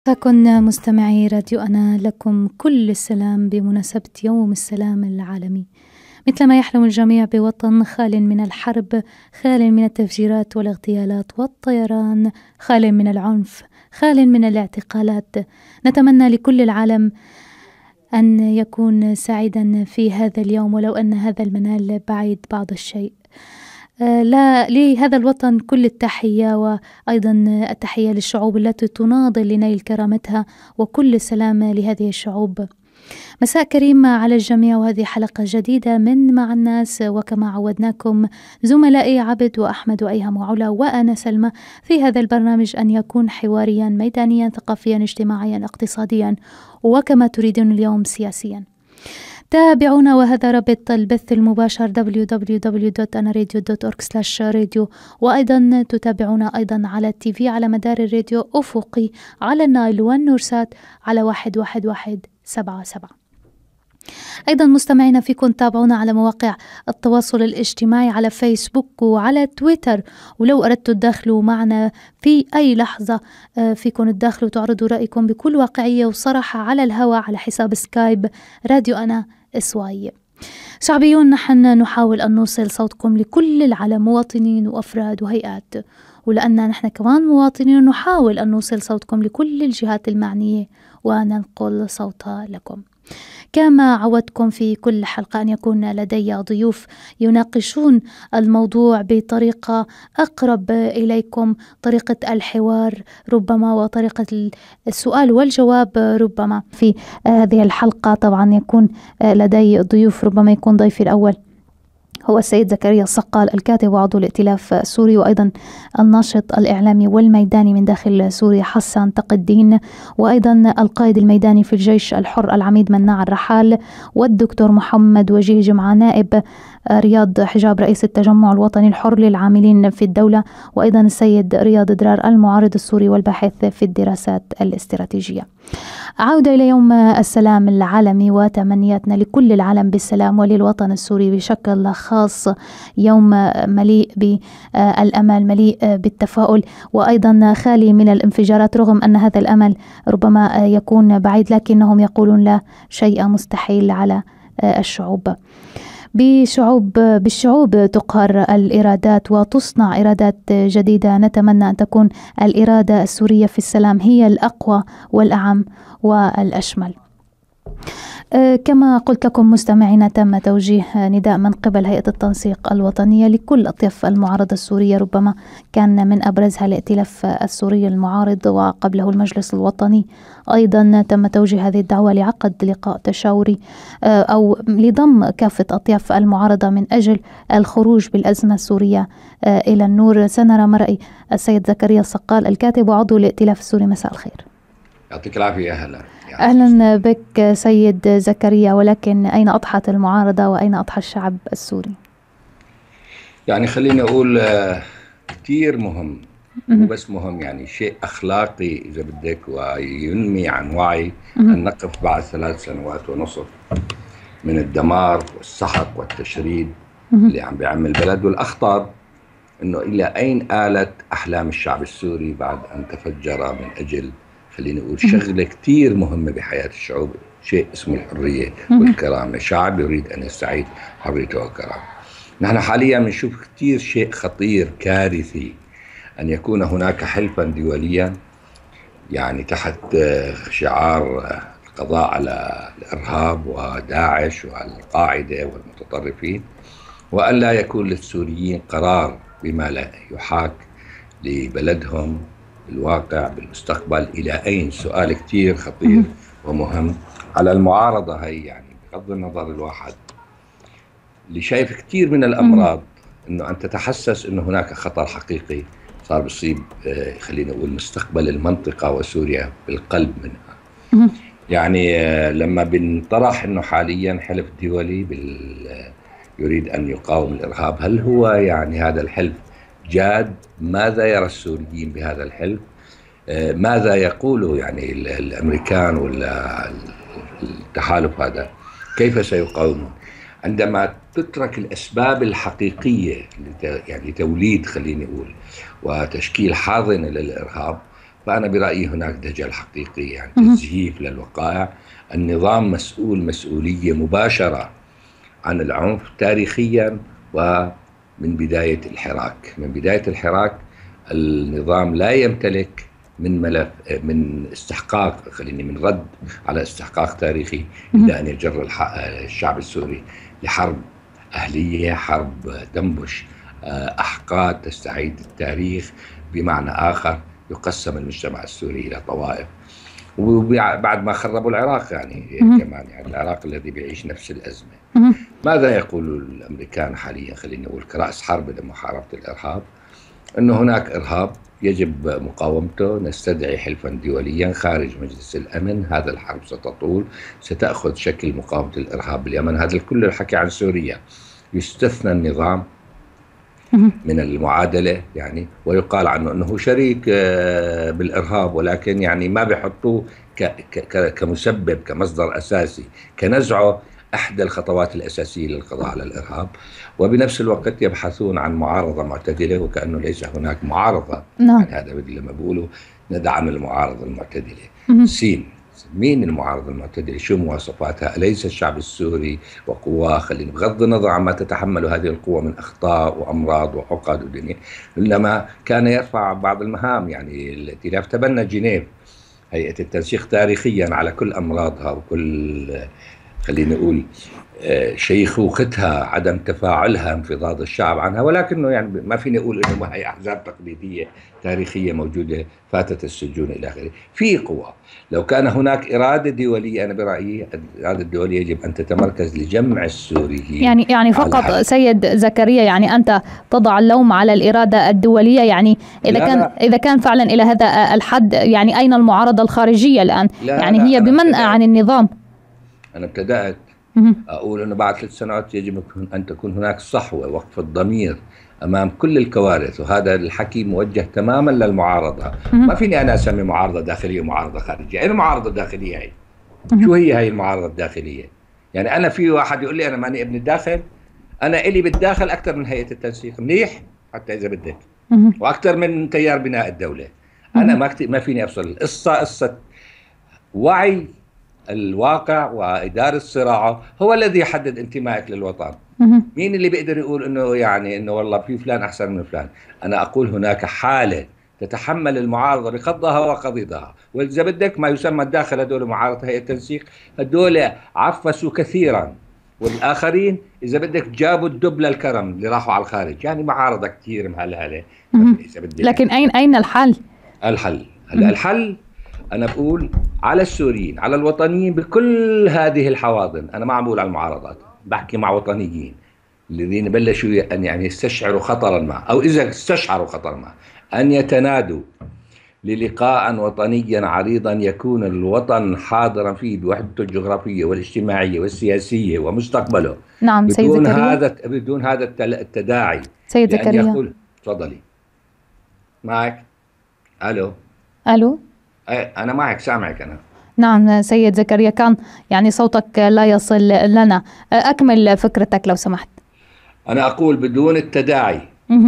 فكن مستمعي راديو أنا لكم كل السلام بمناسبة يوم السلام العالمي. مثلما يحلم الجميع بوطن خال من الحرب، خال من التفجيرات والاغتيالات والطيران، خال من العنف، خال من الاعتقالات، نتمنى لكل العالم أن يكون سعيدا في هذا اليوم ولو أن هذا المنال بعيد بعض الشيء. لا لهذا الوطن كل التحية، وأيضا التحية للشعوب التي تناضل لنيل كرامتها، وكل السلام لهذه الشعوب. مساء كريم على الجميع، وهذه حلقة جديدة من مع الناس، وكما عودناكم زملائي عبد وأحمد وأيهم وعلا وأنا سلمى في هذا البرنامج أن يكون حواريا ميدانيا ثقافيا اجتماعيا اقتصاديا وكما تريدون اليوم سياسيا. تابعونا، وهذا رابط البث المباشر www.anaradio.org/radio، وأيضا تتابعونا أيضا على التيفي على مدار الراديو أفقي على النايل والنورسات على 11177. أيضا مستمعينا فيكم تابعونا على مواقع التواصل الاجتماعي على فيسبوك وعلى تويتر، ولو أردتوا تدخلوا معنا في أي لحظة فيكم تدخلوا تعرضوا رأيكم بكل واقعية وصراحة على الهواء على حساب سكايب راديو أنا إسواي. شعبيون، نحن نحاول أن نوصل صوتكم لكل العالم، مواطنين وأفراد وهيئات، ولأننا نحن كمان مواطنين نحاول أن نوصل صوتكم لكل الجهات المعنية وننقل صوتها لكم. كما عودتكم في كل حلقة أن يكون لدي ضيوف يناقشون الموضوع بطريقة أقرب إليكم، طريقة الحوار ربما وطريقة السؤال والجواب ربما. في هذه الحلقة طبعا يكون لدي ضيوف، ربما يكون ضيفي الأول هو السيد زكريا الصقال، الكاتب وعضو الائتلاف السوري، وأيضا الناشط الإعلامي والميداني من داخل سوريا حسان تقي الدين، وأيضا القائد الميداني في الجيش الحر العميد مناع الرحال، والدكتور محمد وجيه جمعة نائب رياض حجاب رئيس التجمع الوطني الحر للعاملين في الدولة، وأيضا السيد رياض درار المعارض السوري والباحث في الدراسات الاستراتيجية. عودة إلى يوم السلام العالمي، وتمنياتنا لكل العالم بالسلام وللوطن السوري بشكل خاص يوم مليء بالأمل، مليء بالتفاؤل، وأيضا خالي من الانفجارات، رغم أن هذا الأمل ربما يكون بعيد لكنهم يقولون لا شيء مستحيل على الشعوب. بالشعوب تقهر الإرادات وتصنع إرادات جديدة. نتمنى أن تكون الإرادة السورية في السلام هي الأقوى والأعم والأشمل. كما قلت لكم مستمعينا، تم توجيه نداء من قبل هيئة التنسيق الوطنية لكل أطياف المعارضة السورية، ربما كان من أبرزها الائتلاف السوري المعارض وقبله المجلس الوطني. أيضا تم توجيه هذه الدعوة لعقد لقاء تشاوري أو لضم كافة أطياف المعارضة من أجل الخروج بالأزمة السورية إلى النور. سنرى مرأي السيد زكريا الصقال، الكاتب وعضو الائتلاف السوري. مساء الخير. يعطيك العافية. أهلا بك سيد زكريا، ولكن أين أضحت المعارضة وأين أضحى الشعب السوري؟ يعني خليني أقول كتير مهم، مو بس مهم، يعني شيء أخلاقي إذا بدك، وينمي عن وعي أن نقف بعد 3 سنوات ونصف من الدمار والسحق والتشريد اللي عم بيعمل البلد، والأخطر أنه إلى أين آلت أحلام الشعب السوري بعد أن تفجر من أجل خلينا نقول شغلة كتير مهمة بحياة الشعوب، شيء اسمه الحرية والكرامة. شعب يريد أن يستعيد حريته وكرامته. نحن حاليا بنشوف كتير شيء خطير كارثي، أن يكون هناك حلفا دوليا يعني تحت شعار القضاء على الإرهاب وداعش والقاعدة والمتطرفين، وأن لا يكون للسوريين قرار بما لا يحاك لبلدهم بالواقع بالمستقبل. إلى أين؟ سؤال كتير خطير ومهم على المعارضة هي. يعني بغض النظر الواحد اللي شايف كتير من الأمراض أنه أن تتحسس أنه هناك خطر حقيقي صار بصيب خلينا نقول مستقبل المنطقة وسوريا بالقلب منها. يعني لما بنطرح أنه حاليا حلف دولي يريد أن يقاوم الإرهاب، هل هو يعني هذا الحلف جاد؟ ماذا يرى السوريين بهذا الحلف؟ ماذا يقولوا يعني الأمريكان ولا التحالف هذا؟ كيف سيقاومون؟ عندما تترك الأسباب الحقيقية يعني توليد خليني أقول وتشكيل حاضنة للإرهاب، فأنا برأيي هناك دجل حقيقي، يعني تزييف للوقائع. النظام مسؤول مسؤولية مباشرة عن العنف تاريخيا، ومن بداية الحراك. من بداية الحراك النظام لا يمتلك من ملف، من استحقاق، خليني من رد على استحقاق تاريخي إلا أن يجر الشعب السوري لحرب أهلية، حرب تنبش أحقاد تستعيد التاريخ. بمعنى آخر يقسم المجتمع السوري إلى طوائف، وبعد ما خربوا العراق يعني كمان، يعني العراق الذي بيعيش نفس الأزمة. ماذا يقول الأمريكان حاليا، خلينا نقول كرأس حرب لمحاربة الإرهاب؟ أنه هناك إرهاب يجب مقاومته، نستدعي حلفا دوليا خارج مجلس الأمن، هذا الحرب ستطول، ستأخذ شكل مقاومة الإرهاب باليمن. هذا كل الحكي عن سوريا. يستثنى النظام من المعادلة يعني، ويقال عنه أنه شريك بالإرهاب، ولكن يعني ما بيحطوه كمسبب، كمصدر أساسي، كنزعه أحدى الخطوات الأساسية للقضاء على الإرهاب. وبنفس الوقت يبحثون عن معارضة معتدلة، وكأنه ليس هناك معارضة. يعني هذا لما بيقولوا ندعم المعارضة المعتدلة. سين مين المعارضة المعتدلة؟ شو مواصفاتها؟ أليس الشعب السوري وقواه، خلينا بغض النظر عما تتحمل هذه القوة من أخطاء وأمراض وعقد ودنيا، إنما كان يرفع بعض المهام. يعني الائتلاف تبنى جنيف، هيئة التنسيق، تاريخيا على كل أمراضها وكل، خلينا نقول، شيخوختها، عدم تفاعلها، انفضاض الشعب عنها. ولكنه يعني ما فيني أقول إنه هي أحزاب تقليدية تاريخية موجودة فاتت السجون إلى آخره. في قوى. لو كان هناك إرادة دولية، أنا برأيي الإرادة الدولية يجب أن تتمركز لجمع السوريين. يعني فقط سيد زكريا، يعني أنت تضع اللوم على الإرادة الدولية. يعني إذا كان فعلا إلى هذا الحد، يعني أين المعارضة الخارجية الآن؟ يعني هي بمنأى عن النظام. أنا ابتدأت أقول أنه بعد 3 سنوات يجب أن تكون هناك صحوة، وقف الضمير أمام كل الكوارث، وهذا الحكي موجه تماما للمعارضة. ما فيني أنا أسمي معارضة داخلية ومعارضة خارجية. أين المعارضة الداخلية هي؟ شو هي المعارضة الداخلية؟ يعني أنا في واحد يقول لي أنا ماني ابن الداخل، أنا إلي بالداخل أكثر من هيئة التنسيق، منيح حتى إذا بدك، وأكثر من تيار بناء الدولة. أنا ما فيني أفصل. القصة قصة وعي الواقع وإدارة الصراع هو الذي يحدد انتمائك للوطن. مين اللي بيقدر يقول انه يعني انه والله في فلان احسن من فلان؟ انا اقول هناك حالة تتحمل المعارضة بقضها وقضيضها. واذا بدك ما يسمى الداخل هدول معارضة هيئة التنسيق، هدول عفسوا كثيرا، والاخرين اذا بدك جابوا الدب للكرم اللي راحوا على الخارج. يعني معارضة كثير مهلهلة. لكن اين الحل؟ الحل أنا بقول على السوريين، على الوطنيين بكل هذه الحواضن. أنا ما عم بقول على المعارضات، بحكي مع وطنيين الذين بلشوا أن يعني يستشعروا خطرا ما، أو إذا استشعروا خطرا ما، أن يتنادوا للقاء وطنيا عريضا يكون الوطن حاضرا فيه بوحدته الجغرافية والاجتماعية والسياسية ومستقبله. نعم سيد زكريا. بدون هذا التداعي. سيد زكريا تفضلي. معك. ألو. أنا معك، سامعك أنا. نعم سيد زكريا، كان يعني صوتك لا يصل لنا. أكمل فكرتك لو سمحت. أنا أقول بدون التداعي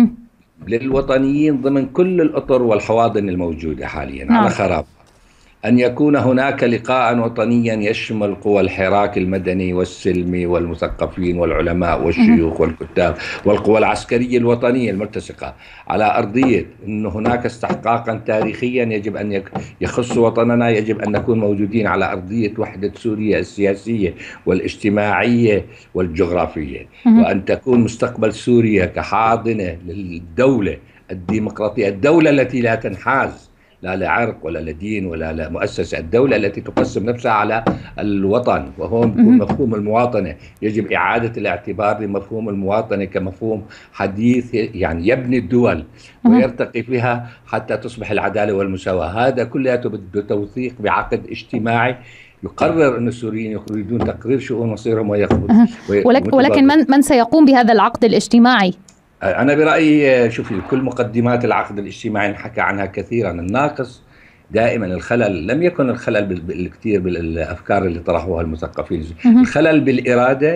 للوطنيين ضمن كل الأطر والحواضن الموجودة حاليا على خراب، أن يكون هناك لقاء وطنيا يشمل قوى الحراك المدني والسلمي والمثقفين والعلماء والشيوخ والكتاب والقوى العسكرية الوطنية الملتصقة على أرضية أن هناك استحقاقا تاريخيا يجب أن يخص وطننا. يجب أن نكون موجودين على أرضية وحدة سوريا السياسية والاجتماعية والجغرافية، وأن تكون مستقبل سوريا كحاضنة للدولة الديمقراطية، الدولة التي لا تنحاز لا لعرق ولا لدين ولا لمؤسسة، الدولة التي تقسم نفسها على الوطن. وهون بيكون مفهوم المواطنة، يجب إعادة الاعتبار لمفهوم المواطنة كمفهوم حديث يعني يبني الدول ويرتقي فيها حتى تصبح العدالة والمساواة. هذا كله بده توثيق بعقد اجتماعي يقرر أن السوريين يريدون تقرير شؤون مصيرهم ولكن من سيقوم بهذا العقد الاجتماعي؟ أنا برأيي شوفي، كل مقدمات العقد الاجتماعي نحكى عنها كثيرا. الناقص دائما الخلل، لم يكن الخلل بالكثير بالأفكار اللي طرحوها المثقفين، الخلل بالإرادة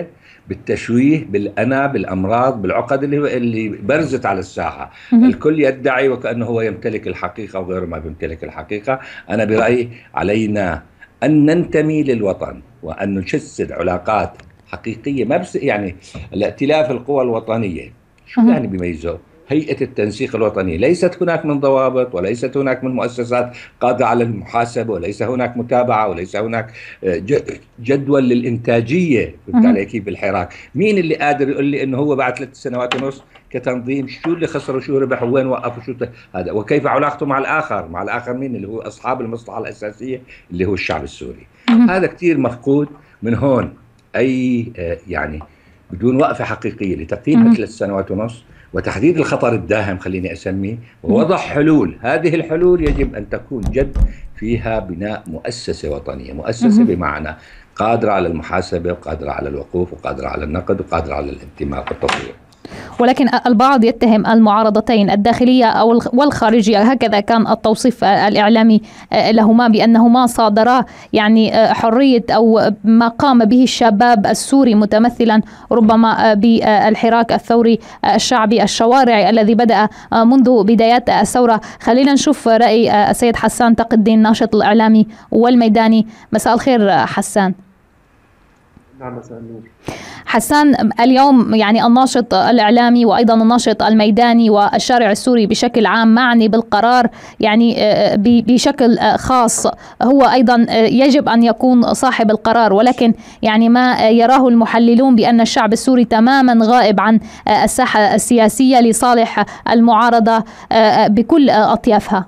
بالتشويه، بالأنا، بالأمراض، بالعقد اللي برزت على الساحة. الكل يدعي وكأنه هو يمتلك الحقيقة وغيره ما بيمتلك الحقيقة. أنا برأيي علينا أن ننتمي للوطن وأن نجسد علاقات حقيقية، ما بس يعني الائتلاف القوى الوطنية شو يعني بيميزه؟ هيئة التنسيق الوطني ليست هناك من ضوابط، وليست هناك من مؤسسات قادرة على المحاسبة، وليس هناك متابعة، وليس هناك جدول للإنتاجية. فهمت علي كيف؟ بالحراك مين اللي قادر يقول لي إنه هو بعد 3 سنوات ونص كتنظيم شو اللي خسر وشو ربح وين وقف وشو هذا، وكيف علاقته مع الآخر؟ مع الآخر مين؟ اللي هو أصحاب المصلحة الأساسية اللي هو الشعب السوري. هذا كتير مفقود. من هون أي يعني بدون وقفة حقيقية لتقييم 3 سنوات ونص وتحديد الخطر الداهم خليني أسميه، ووضع حلول. هذه الحلول يجب أن تكون جد فيها بناء مؤسسة وطنية، مؤسسة بمعنى قادرة على المحاسبة وقادرة على الوقوف وقادرة على النقد وقادرة على الانتماء والتطوير. ولكن البعض يتهم المعارضتين الداخلية والخارجية، هكذا كان التوصيف الإعلامي لهما، بأنهما صادرا يعني حرية أو ما قام به الشباب السوري متمثلا ربما بالحراك الثوري الشعبي الشوارعي الذي بدأ منذ بدايات الثورة. خلينا نشوف رأي السيد حسان تقي الدين، ناشط الإعلامي والميداني. مساء الخير حسان. نعم مساء النور. حسان، اليوم يعني الناشط الإعلامي وأيضا الناشط الميداني والشارع السوري بشكل عام معني بالقرار يعني بشكل خاص، هو أيضا يجب أن يكون صاحب القرار، ولكن يعني ما يراه المحللون بأن الشعب السوري تماما غائب عن الساحة السياسية لصالح المعارضة بكل أطيافها.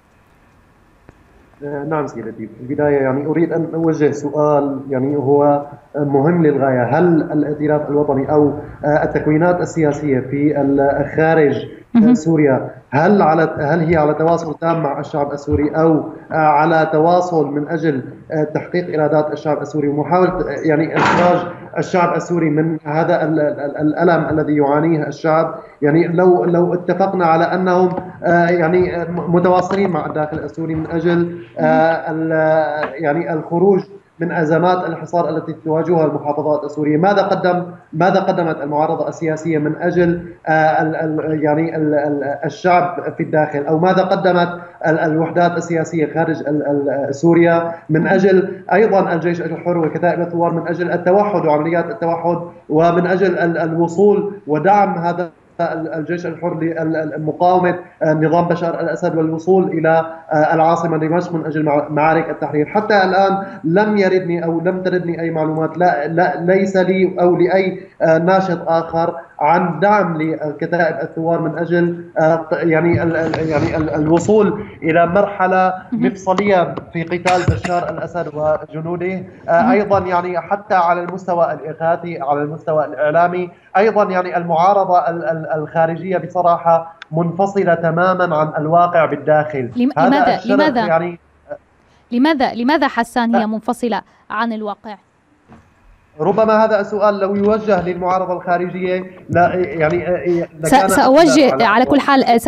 نعم سيدتي، في البداية يعني أريد أن أوجه سؤال يعني هو مهم للغاية. هل الائتلاف الوطني أو التكوينات السياسية في الخارج سوريا هل هي على تواصل تام مع الشعب السوري، أو على تواصل من أجل تحقيق إرادات الشعب السوري ومحاولة يعني إخراج الشعب السوري من هذا الألم الذي يعانيه الشعب؟ يعني لو اتفقنا على أنهم يعني متواصلين مع الداخل السوري من أجل يعني الخروج من أزمات الحصار التي تواجهها المحافظات السورية، ماذا قدمت المعارضة السياسية من أجل يعني الشعب في الداخل، أو ماذا قدمت الوحدات السياسية خارج سوريا من أجل أيضا الجيش الحر وكتائب الثوار من أجل التوحد وعمليات التوحد، ومن أجل الوصول ودعم هذا الجيش الحر لمقاومة نظام بشار الأسد والوصول إلى العاصمة دمشق من أجل معارك التحرير. حتى الآن لم تردني أي معلومات، ليس لي أو لأي ناشط آخر عن دعم لكتائب الثوار من أجل يعني الوصول إلى مرحلة مفصلية في قتال بشار الأسد وجنوده. أيضا يعني حتى على المستوى الإغاثي، على المستوى الإعلامي أيضا يعني المعارضة الخارجية بصراحة منفصلة تماما عن الواقع بالداخل. لماذا حسان هي منفصلة عن الواقع؟ ربما هذا السؤال لو يوجه للمعارضة الخارجية لا يعني سأوجه على كل حال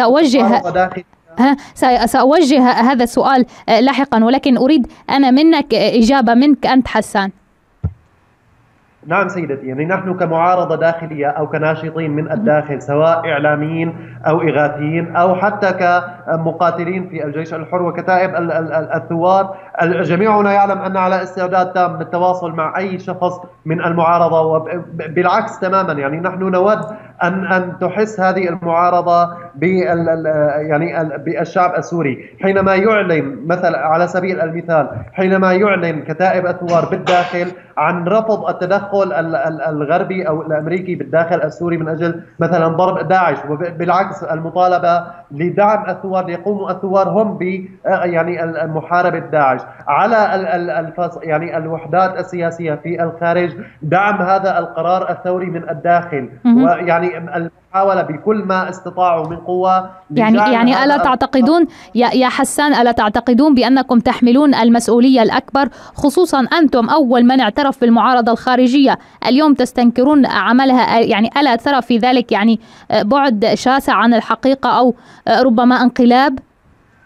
سأوجه هذا السؤال لاحقا، ولكن أريد أنا منك إجابة منك أنت حسان. نعم سيدتي، يعني نحن كمعارضة داخلية أو كناشطين من الداخل سواء إعلاميين أو إغاثيين أو حتى كمقاتلين في الجيش الحر وكتائب الثوار، جميعنا يعلم أن على استعداد تام للتواصل مع أي شخص من المعارضة، وبالعكس تماما يعني نحن نود أن تحس هذه المعارضة يعني بالشعب السوري حينما يعلن، مثلا على سبيل المثال حينما يعلن كتائب الثوار بالداخل عن رفض التدخل الغربي أو الأمريكي بالداخل السوري من أجل مثلا ضرب داعش، وبالعكس المطالبة لدعم الثوار ليقوموا الثوار هم ب يعني محاربة داعش، على يعني الوحدات السياسية في الخارج دعم هذا القرار الثوري من الداخل، ويعني المحاولة بكل ما استطاعوا من قوة. يعني ألا تعتقدون يا حسان، ألا تعتقدون بأنكم تحملون المسؤولية الأكبر، خصوصا أنتم أول من اعترف بالمعارضة الخارجية، اليوم تستنكرون عملها؟ يعني ألا ترى في ذلك يعني بعد شاسع عن الحقيقة أو ربما انقلاب؟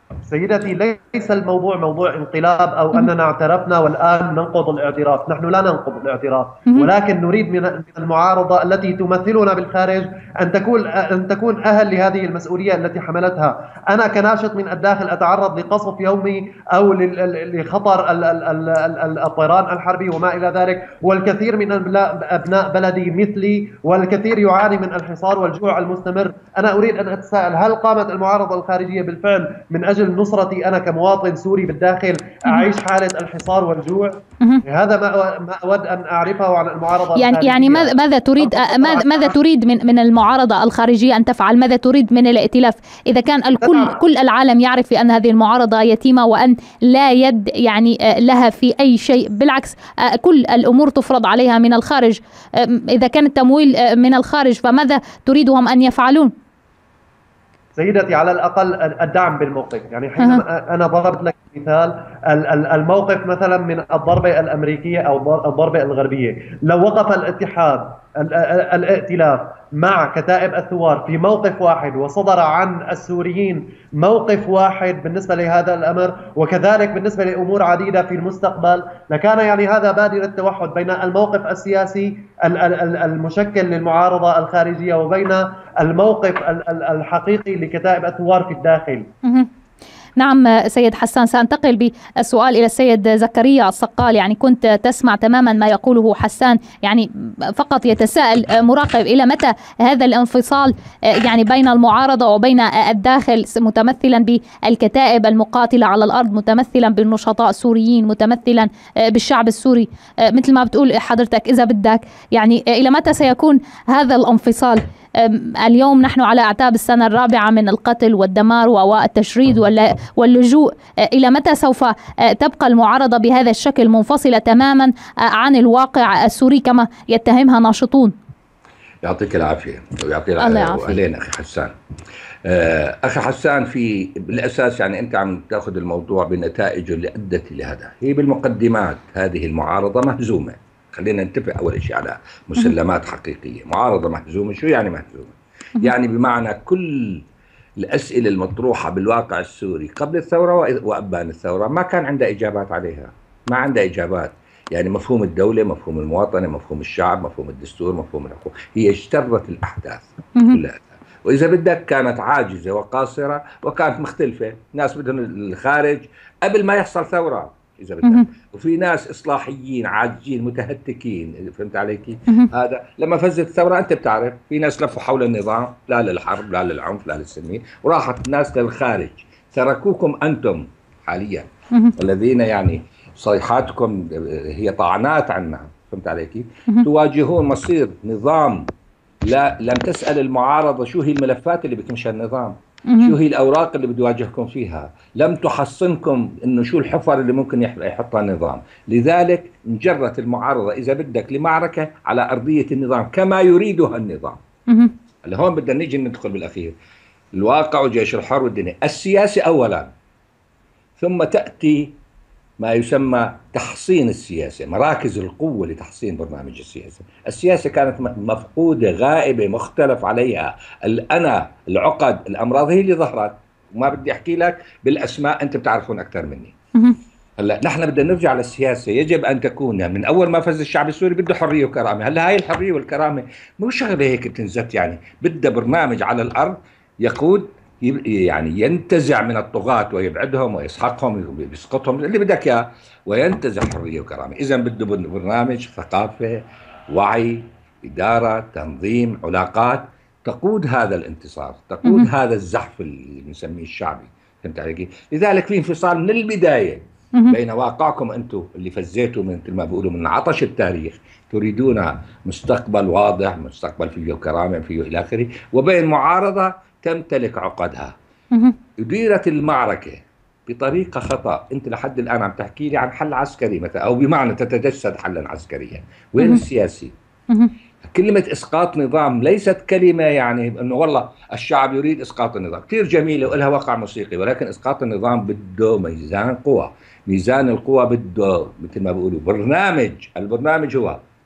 سيدتي، ليس الموضوع موضوع انقلاب أو أننا اعترفنا والآن ننقض الاعتراف. نحن لا ننقض الاعتراف، ولكن نريد من المعارضة التي تمثلنا بالخارج أن تكون أهل لهذه المسؤولية التي حملتها. أنا كناشط من الداخل أتعرض لقصف يومي أو لخطر الطيران الحربي وما إلى ذلك، والكثير من أبناء بلدي مثلي والكثير يعاني من الحصار والجوع المستمر. أنا أريد أن أتساءل، هل قامت المعارضة الخارجية بالفعل من أجل نصرتي أنا كمواطن سوري بالداخل أعيش حالة الحصار والجوع؟ هذا ما أود أن أعرفه عن المعارضة الخارجية. يعني ماذا تريد من المعارضة الخارجية أن تفعل؟ ماذا تريد من الائتلاف إذا كان كل العالم يعرف بأن هذه المعارضة يتيمة وأن لا يد يعني لها في أي شيء؟ بالعكس، كل الأمور تفرض عليها من الخارج. إذا كان التمويل من الخارج فماذا تريدهم أن يفعلون؟ سيدتي، على الأقل الدعم بالموقف. يعني حينما أنا ضربت لك مثال الموقف مثلا من الضربة الأمريكية أو الضربة الغربية، لو وقف الائتلاف مع كتائب الثوار في موقف واحد وصدر عن السوريين موقف واحد بالنسبة لهذا الأمر، وكذلك بالنسبة لأمور عديدة في المستقبل، لكان يعني هذا بادرة توحد بين الموقف السياسي المشكل للمعارضة الخارجية وبين الموقف الحقيقي لكتائب الثوار في الداخل. نعم سيد حسان، سأنتقل بالسؤال إلى السيد زكريا الصقال. يعني كنت تسمع تماما ما يقوله حسان، يعني فقط يتساءل مراقب إلى متى هذا الانفصال يعني بين المعارضة وبين الداخل، متمثلا بالكتائب المقاتلة على الأرض، متمثلا بالنشطاء السوريين، متمثلا بالشعب السوري، مثل ما بتقول حضرتك إذا بدك. يعني إلى متى سيكون هذا الانفصال؟ اليوم نحن على أعتاب السنة الرابعة من القتل والدمار والتشريد واللجوء. إلى متى سوف تبقى المعارضة بهذا الشكل منفصلة تماما عن الواقع السوري كما يتهمها ناشطون؟ يعطيك العافية ويعطيك العافية. أهلين أخي حسان. أخي حسان، في بالأساس يعني أنت عم تأخذ الموضوع بنتائجه اللي أدت لهذا. هي بالمقدمات هذه المعارضة مهزومة. خلينا نتفق أول شيء على مسلمات حقيقية. معارضة مهزومة، شو يعني مهزومة؟ يعني بمعنى كل الأسئلة المطروحة بالواقع السوري قبل الثورة وأبان الثورة ما كان عندها إجابات عليها، ما عندها إجابات. يعني مفهوم الدولة، مفهوم المواطنة، مفهوم الشعب، مفهوم الدستور، مفهوم الحقوق، هي اجترت الأحداث كلها. وإذا بدك كانت عاجزة وقاصرة وكانت مختلفة. ناس بدهم الخارج قبل ما يحصل ثورة إذا بدك، وفي ناس إصلاحيين عاجزين متهتكين. فهمت عليكي؟ هذا لما فزت الثورة أنت بتعرف في ناس لفوا حول النظام، لا للحرب لا للعنف لا للسلمية، وراحت ناس للخارج. تركوكم أنتم حاليا الذين يعني صيحاتكم هي طعنات عنا. فهمت عليكي؟ تواجهون مصير نظام. لا، لم تسأل المعارضة شو هي الملفات اللي بتمشي النظام، شو هي الأوراق اللي بده يواجهكم فيها. لم تحصنكم إنه شو الحفر اللي ممكن يحطها النظام. لذلك انجرت المعارضة إذا بدك لمعركة على أرضية النظام كما يريدها النظام. اللي هون بدنا نيجي ندخل بالأخير الواقع وجيش الحر والدنيا السياسي أولا، ثم تأتي ما يسمى تحصين السياسة، مراكز القوة لتحصين برنامج السياسة. السياسة كانت مفقودة، غائبة، مختلف عليها. الأنا، العقد، الأمراض هي اللي ظهرت. وما بدي أحكي لك بالأسماء، أنت بتعرفون أكثر مني. هلا نحن بدنا نرجع للسياسة. يجب أن تكون من أول ما فز الشعب السوري بده حرية وكرامة. هلا هاي الحرية والكرامة مو شغلة هيك بتنزت، يعني بدها برنامج على الأرض يقود، يعني ينتزع من الطغاة ويبعدهم ويسحقهم ويسقطهم اللي بدك اياه، وينتزع حرية وكرامة. إذا بده برنامج ثقافة، وعي، إدارة، تنظيم، علاقات تقود هذا الانتصار، تقود هذا الزحف اللي بنسميه الشعبي. فهمت علي؟ لذلك في انفصال من البداية بين واقعكم أنتم اللي فزيتوا من مثل ما بيقولوا من عطش التاريخ، تريدون مستقبل واضح، مستقبل فيه كرامة فيه إلى آخره، وبين معارضة تمتلك عقدها. أديرت المعركة بطريقة خطأ. أنت لحد الآن عم تحكي لي عن حل عسكري مثلا، أو بمعنى تتجسد حلا عسكريا. وين السياسي؟ كلمة إسقاط نظام ليست كلمة يعني أنه والله الشعب يريد إسقاط النظام، كثير جميلة ولها وقع موسيقي، ولكن إسقاط النظام بده ميزان قوى. ميزان القوى بده مثل ما بيقولوا برنامج. البرنامج هو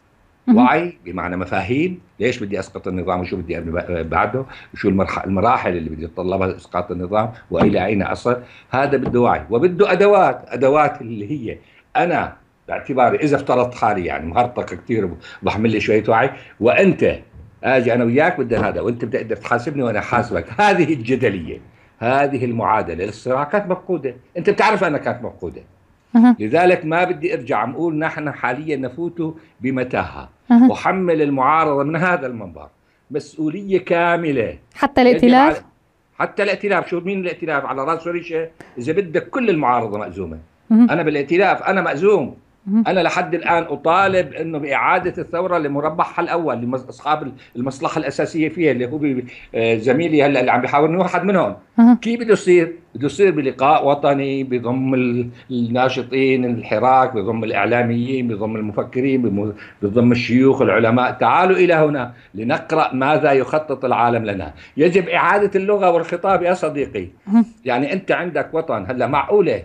وعي بمعنى مفاهيم، ليش بدي اسقط النظام وشو بدي بعده، وشو المراحل اللي بدي اتطلبها اسقاط النظام والى اين اصل. هذا بده وعي وبده ادوات اللي هي انا باعتباري اذا افترضت حالي يعني مهارتك كثير بحمل لي شويه وعي، وانت اجي انا وياك بدنا هذا، وانت بتقدر تحاسبني وانا حاسبك. هذه الجدليه، هذه المعادله، الصراع كانت مفقوده، انت بتعرف انها كانت مفقوده. لذلك ما بدي ارجع عم اقول نحن حاليا نفوت بمتاهه، وحمل المعارضه من هذا المنبر مسؤوليه كامله. حتى الائتلاف، حتى الائتلاف، شو مين الائتلاف على راس ريشه؟ اذا بدك كل المعارضه مأزومه. انا بالائتلاف انا مأزوم. أنا لحد الآن أطالب أنه بإعادة الثورة لمربعها الأول، لأصحاب المصلحة الأساسية فيها اللي هو زميلي هلا اللي عم بيحاول إنه واحد منهم. كيف بده يصير؟ بده يصير بلقاء وطني بضم الناشطين الحراك، بضم الإعلاميين، بضم المفكرين، بضم الشيوخ العلماء. تعالوا إلى هنا لنقرأ ماذا يخطط العالم لنا. يجب إعادة اللغة والخطاب يا صديقي. يعني أنت عندك وطن، هلا معقولة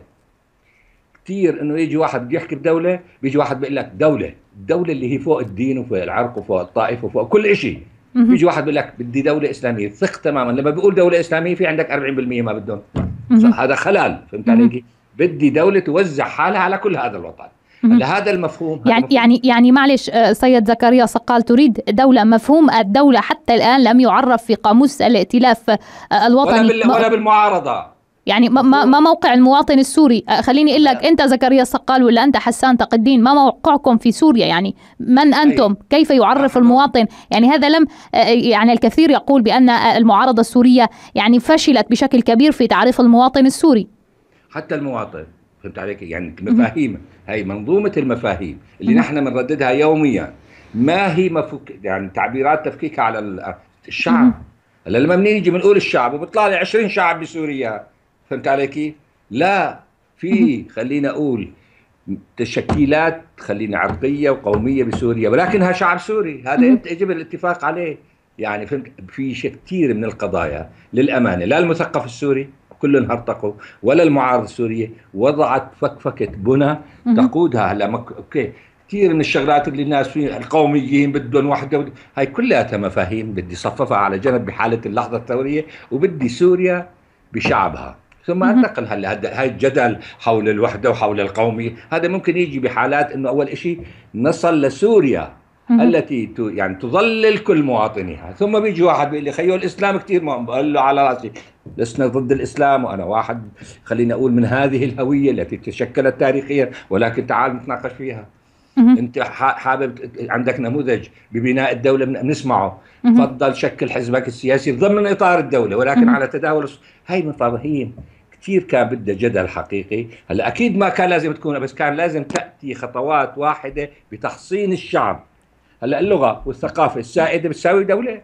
كثير انه يجي واحد بده يحكي بدوله، بيجي واحد بيقول لك الدوله اللي هي فوق الدين وفوق العرق وفوق الطائفه وفوق كل شيء. بيجي واحد بيقول لك بدي دوله اسلاميه، ثق تماما لما بيقول دوله اسلاميه في عندك 40% ما بدهم. هذا خلل، فهمت علي؟ بدي دوله توزع حالها على كل هذا الوطن. هذا المفهوم يعني معلش سيد زكريا صقال، تريد دولة، مفهوم الدولة حتى الآن لم يعرف في قاموس الائتلاف الوطني ولا بالمعارضة. يعني ما موقع المواطن السوري؟ خليني اقول لك، انت زكريا صقال ولا انت حسان تقي الدين، ما موقعكم في سوريا؟ يعني من انتم؟ كيف يعرف المواطن؟ يعني هذا لم يعني الكثير يقول بان المعارضة السورية يعني فشلت بشكل كبير في تعريف المواطن السوري. حتى المواطن، فهمت عليك؟ يعني المفاهيم، هي منظومة المفاهيم اللي نحن بنرددها يوميا، ما هي يعني تعبيرات تفكيكها على الشعب. هلا لما بنيجي بنقول الشعب وبيطلع لي 20 شعب بسوريا، فهمت علي كيف؟ لا، في خلينا اقول تشكيلات خلينا عرقيه وقوميه بسوريا، ولكنها شعب سوري، هذا يجب الاتفاق عليه. يعني فهمت، في شيء كثير من القضايا للامانه لا المثقف السوري كلهم هرطقوا ولا المعارضه السوريه وضعت فكفكه بنى تقودها. هلا اوكي، كثير من الشغلات اللي الناس فيه القوميين بدهم وحده، هاي كلها مفاهيم بدي صففها على جنب بحاله اللحظه الثوريه، وبدي سوريا بشعبها. ثم انتقل هلا هاي الجدل حول الوحده وحول القوميه، هذا ممكن يجي بحالات انه اول شيء نصل لسوريا التي يعني تظلل كل مواطنيها، ثم بيجي واحد بيقول لي خيو الاسلام كثير مهم، بقول له على راسي، لسنا ضد الاسلام، وانا واحد خلينا اقول من هذه الهويه التي تشكلت تاريخيا، ولكن تعال نتناقش فيها. انت حابب عندك نموذج ببناء الدوله بنسمعه، تفضل شكل حزبك السياسي ضمن اطار الدوله، ولكن على تداول هاي مفاهيم كثير كان بدها جدل حقيقي. هلا اكيد ما كان لازم تكون، بس كان لازم تاتي خطوات واحده بتحصين الشعب. هلا اللغه والثقافه السائده بتساوي دوله.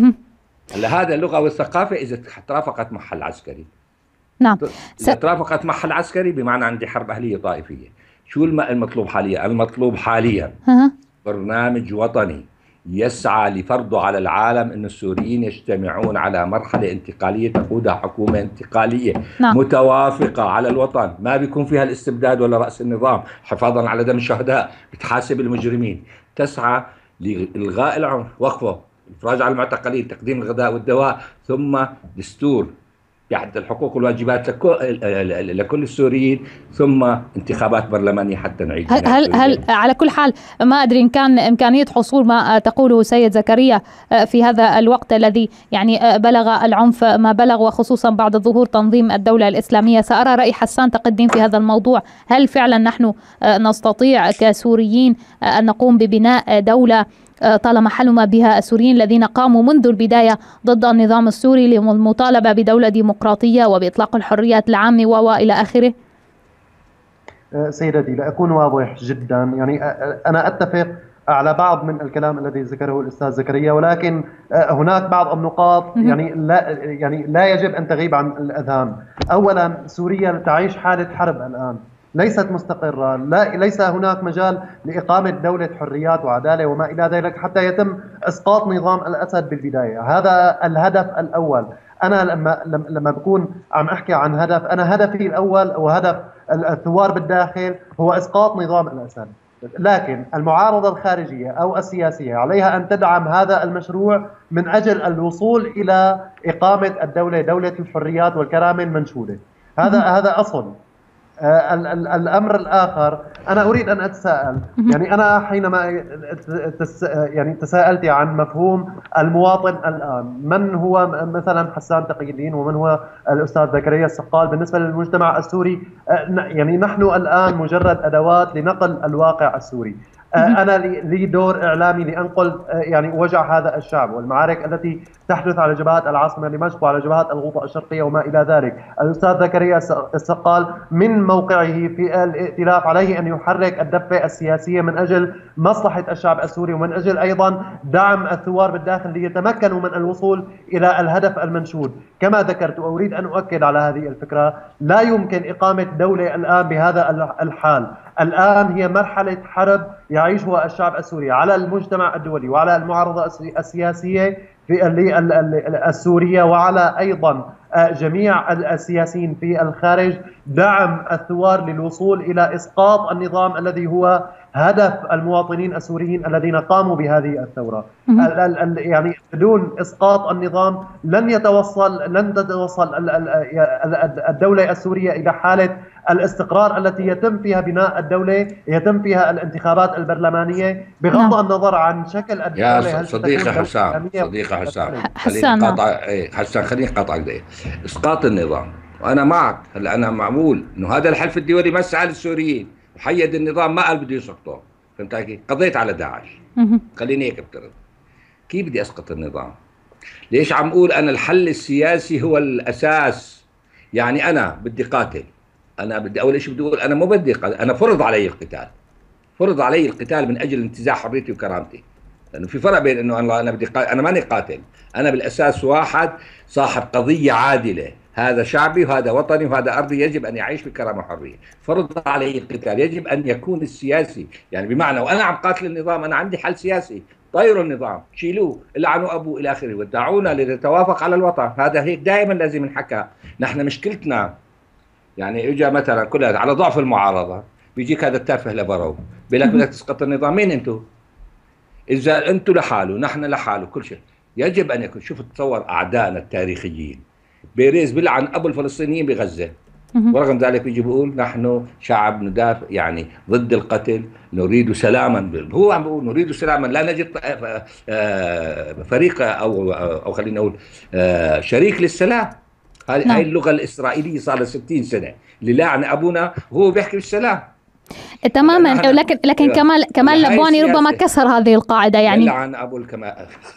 هلا هذا اللغه والثقافه اذا ترافقت مع حل عسكري. نعم، اذا ترافقت مع حل عسكري بمعنى عندي حرب اهليه طائفيه. شو المطلوب حاليا؟ المطلوب حاليا برنامج وطني يسعى لفرضه على العالم أن السوريين يجتمعون على مرحلة انتقالية تقودها حكومة انتقالية متوافقة على الوطن، ما بيكون فيها الاستبداد ولا رأس النظام، حفاظا على دم الشهداء، بتحاسب المجرمين، تسعى لإلغاء العنف، وقفه، الإفراج على المعتقلين، تقديم الغذاء والدواء، ثم دستور يحدد الحقوق والواجبات لكل السوريين، ثم انتخابات برلمانية حتى نعيد. هل على كل حال ما أدري إن كان إمكانية حصول ما تقوله سيد زكريا في هذا الوقت الذي يعني بلغ العنف ما بلغ، وخصوصا بعد ظهور تنظيم الدولة الإسلامية، سأرى رأي حسان تقي الدين في هذا الموضوع. هل فعلا نحن نستطيع كسوريين أن نقوم ببناء دولة طالما حلم بها السوريين الذين قاموا منذ البداية ضد النظام السوري للمطالبة بدولة ديمقراطية وبإطلاق الحريات العامة وإلى آخره؟ سيدتي لأكون واضح جدا، يعني أنا أتفق على بعض من الكلام الذي ذكره الأستاذ زكريا، ولكن هناك بعض النقاط يعني لا يجب أن تغيب عن الأذهان. أولا، سوريا تعيش حالة حرب الآن، ليست مستقرة، ليس هناك مجال لإقامة دولة حريات وعدالة وما إلى ذلك حتى يتم إسقاط نظام الأسد بالبداية. هذا الهدف الأول. أنا لما بكون عم أحكي عن هدف، أنا هدفي الأول وهدف الثوار بالداخل هو إسقاط نظام الأسد. لكن المعارضة الخارجية أو السياسية عليها أن تدعم هذا المشروع من أجل الوصول إلى إقامة الدولة، دولة الحريات والكرامة المنشودة. هذا أصل. الأمر الآخر، أنا أريد أن أتساءل، يعني أنا حينما يعني تساءلت عن مفهوم المواطن الآن، من هو مثلا حسان تقي الدين ومن هو الأستاذ زكريا السقال بالنسبة للمجتمع السوري؟ يعني نحن الآن مجرد أدوات لنقل الواقع السوري. أنا لي دور إعلامي لأنقل يعني وجع هذا الشعب والمعارك التي تحدث على جبهات العاصمة دمشق وعلى جبهات الغوطة الشرقية وما إلى ذلك. الأستاذ زكريا السقال من موقعه في الائتلاف عليه أن يحرك الدفة السياسية من أجل مصلحة الشعب السوري ومن أجل أيضا دعم الثوار بالداخل ليتمكنوا من الوصول إلى الهدف المنشود. كما ذكرت وأريد أن أؤكد على هذه الفكرة، لا يمكن إقامة دولة الآن بهذا الحال. الآن هي مرحلة حرب يعيشها الشعب السوري على المجتمع الدولي وعلى المعارضة السياسية السورية وعلى أيضا جميع السياسيين في الخارج دعم الثوار للوصول إلى إسقاط النظام الذي هو هدف المواطنين السوريين الذين قاموا بهذه الثورة. يعني بدون إسقاط النظام لن تتوصل الدولة السورية إلى حالة الاستقرار التي يتم فيها بناء الدولة، يتم فيها الانتخابات البرلمانية بغض النظر عن شكل الدولة. يا صديقي حسام، خليني أقاطعك دقيقة. إسقاط النظام، وأنا معك. هلا أنا معمول إنه هذا الحلف الدولي ما سأل السوريين وحيد النظام، ما قال بده يسقطه. فهمت علي؟ قضيت على داعش. خليني هيك افترض. كيف بدي أسقط النظام؟ ليش عم أقول أنا الحل السياسي هو الأساس؟ يعني أنا بدي قاتل، أنا بدي أول شيء بدي أقول أنا مو بدي قاتل، أنا فرض علي القتال. فرض علي القتال من أجل انتزاع حريتي وكرامتي. لأنه في فرق بين إنه أنا بدي قاتل، أنا ماني قاتل، أنا بالأساس واحد صاحب قضية عادلة، هذا شعبي وهذا وطني وهذا أرضي، يجب أن يعيش بكرامة وحرية. فرض علي القتال، يجب أن يكون السياسي، يعني بمعنى وأنا عم قاتل النظام أنا عندي حل سياسي، طيروا النظام، شيلوه، لعنوا أبوه إلى آخره، ودعونا لنتوافق على الوطن. هذا هيك دائما لازم نحكى. نحن مشكلتنا يعني اجى مثلا كلها على ضعف المعارضة، بيجيك هذا التافه لبرو بيقول لك بدك تسقط النظام. مين انتم؟ إذا أنتم لحاله نحن لحاله كل شيء. يجب أن يكون، شوف تصور أعدائنا التاريخيين، بيريز بيلعن أبو الفلسطينيين بغزة، ورغم ذلك بيجي بيقول نحن شعب ندافع يعني ضد القتل، نريد سلاما. هو عم بيقول نريد سلاما، لا نجد فريق أو خلينا نقول شريك للسلام. هاي اللغة الإسرائيلية صار لها 60 سنة، اللي لاعن أبونا وهو بيحكي بالسلام. تماما. لكن كمال لبواني ربما كسر هذه القاعدة. يعني عن أبو الكمال.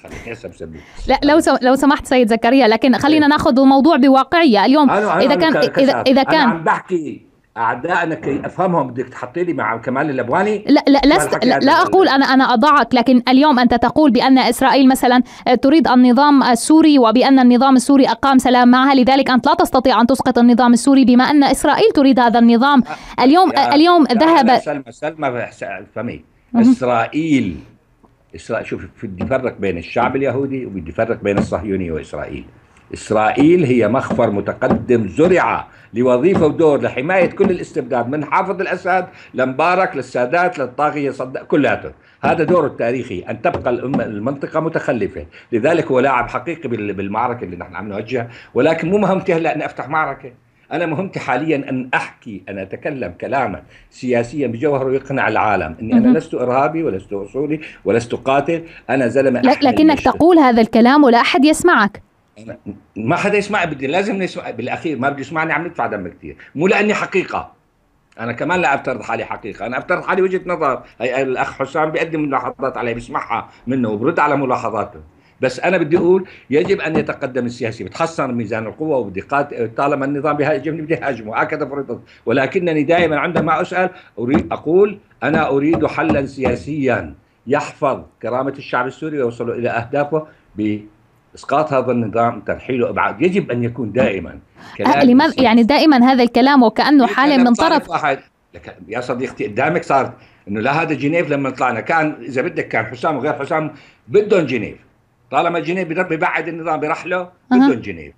لا لو سمحت سيد زكريا، لكن خلينا ناخذ الموضوع بواقعية اليوم. إذا كان أنا عم بحكي أعدائنا كي أفهمهم، بدك تحطي لي مع كمال اللبواني؟ لا أقول أنا أضعك، لكن اليوم أنت تقول بأن إسرائيل مثلا تريد النظام السوري وبأن النظام السوري أقام سلام معها، لذلك أنت لا تستطيع أن تسقط النظام السوري بما أن إسرائيل تريد هذا النظام. اليوم ذهب سلمى فهمي. إسرائيل شوف، بدي فرق بين الشعب اليهودي وبدي فرق بين الصهيونية وإسرائيل. إسرائيل هي مخفر متقدم زرع لوظيفة ودور لحماية كل الاستبداد، من حافظ الأسد لمبارك للسادات للطاغية صدق كلياته. هذا دوره التاريخي، أن تبقى المنطقة متخلفة. لذلك هو لاعب حقيقي بالمعركة اللي نحن عم نوجهها، ولكن مو مهمتي هلا أن أفتح معركة. أنا مهمتي حاليا أن أحكي، أن أتكلم كلاما سياسيا بجوهره يقنع العالم أني أنا لست إرهابي ولست أصولي ولست قاتل، أنا زلمة. لكنك تقول هذا الكلام ولا أحد يسمعك. ما حدا يسمع، لازم نسمع. بالاخير ما بده يسمعني عم ندفع دم كثير، مو لاني حقيقه. انا كمان لا افترض حالي حقيقه، انا افترض حالي وجهه نظر. هي الاخ حسام بيقدم ملاحظات علي، بيسمعها منه وبرد على ملاحظاته. بس انا بدي اقول يجب ان يتقدم السياسي، بتحسن ميزان القوه وبدي طالما النظام بيهاجمني بدي هاجمه، هكذا فرضت. ولكنني دائما عندما اسال اقول انا اريد حلا سياسيا يحفظ كرامه الشعب السوري ويوصل الى اهدافه إسقاط هذا النظام، ترحيله أبعاد. يجب أن يكون دائما لماذا يعني دائما هذا الكلام وكأنه حالة من طرف واحد؟ يا صديقتي قدامك صارت إنه لا، هذا جنيف لما طلعنا كان إذا بدك كان حسام وغير حسام بدهم جنيف، طالما جنيف ببعد النظام برحله بدهم جنيف.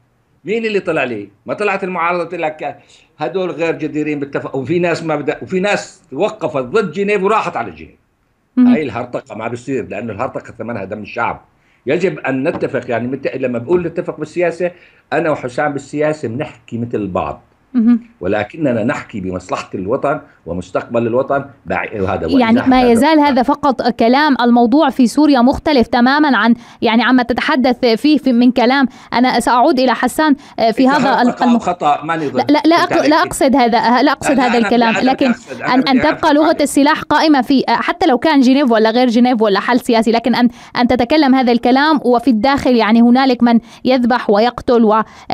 مين اللي طلع لي؟ ما طلعت المعارضة تقول لك هدول غير جديرين بالتفق، وفي ناس ما بدأ، وفي ناس وقفت ضد جنيف وراحت على جنيف. هاي الهرطقة ما بصير، لأنه الهرطقة ثمنها دم الشعب. يجب أن نتفق، يعني لما بقول نتفق بالسياسة، أنا وحسام بالسياسة بنحكي مثل بعض، ولكننا نحكي بمصلحة الوطن ومستقبل الوطن. وهذا يعني ما يزال هذا فقط كلام. الموضوع في سوريا مختلف تماما عن يعني عما تتحدث فيه من كلام. أنا سأعود إلى حسان في هذا خطأ. لا أقصد هذا، لا أقصد هذا الكلام، لكن أن تبقى لغة السلاح قائمة في حتى لو كان جنيف ولا غير جنيف ولا حل سياسي، لكن أن تتكلم هذا الكلام وفي الداخل يعني هنالك من يذبح ويقتل،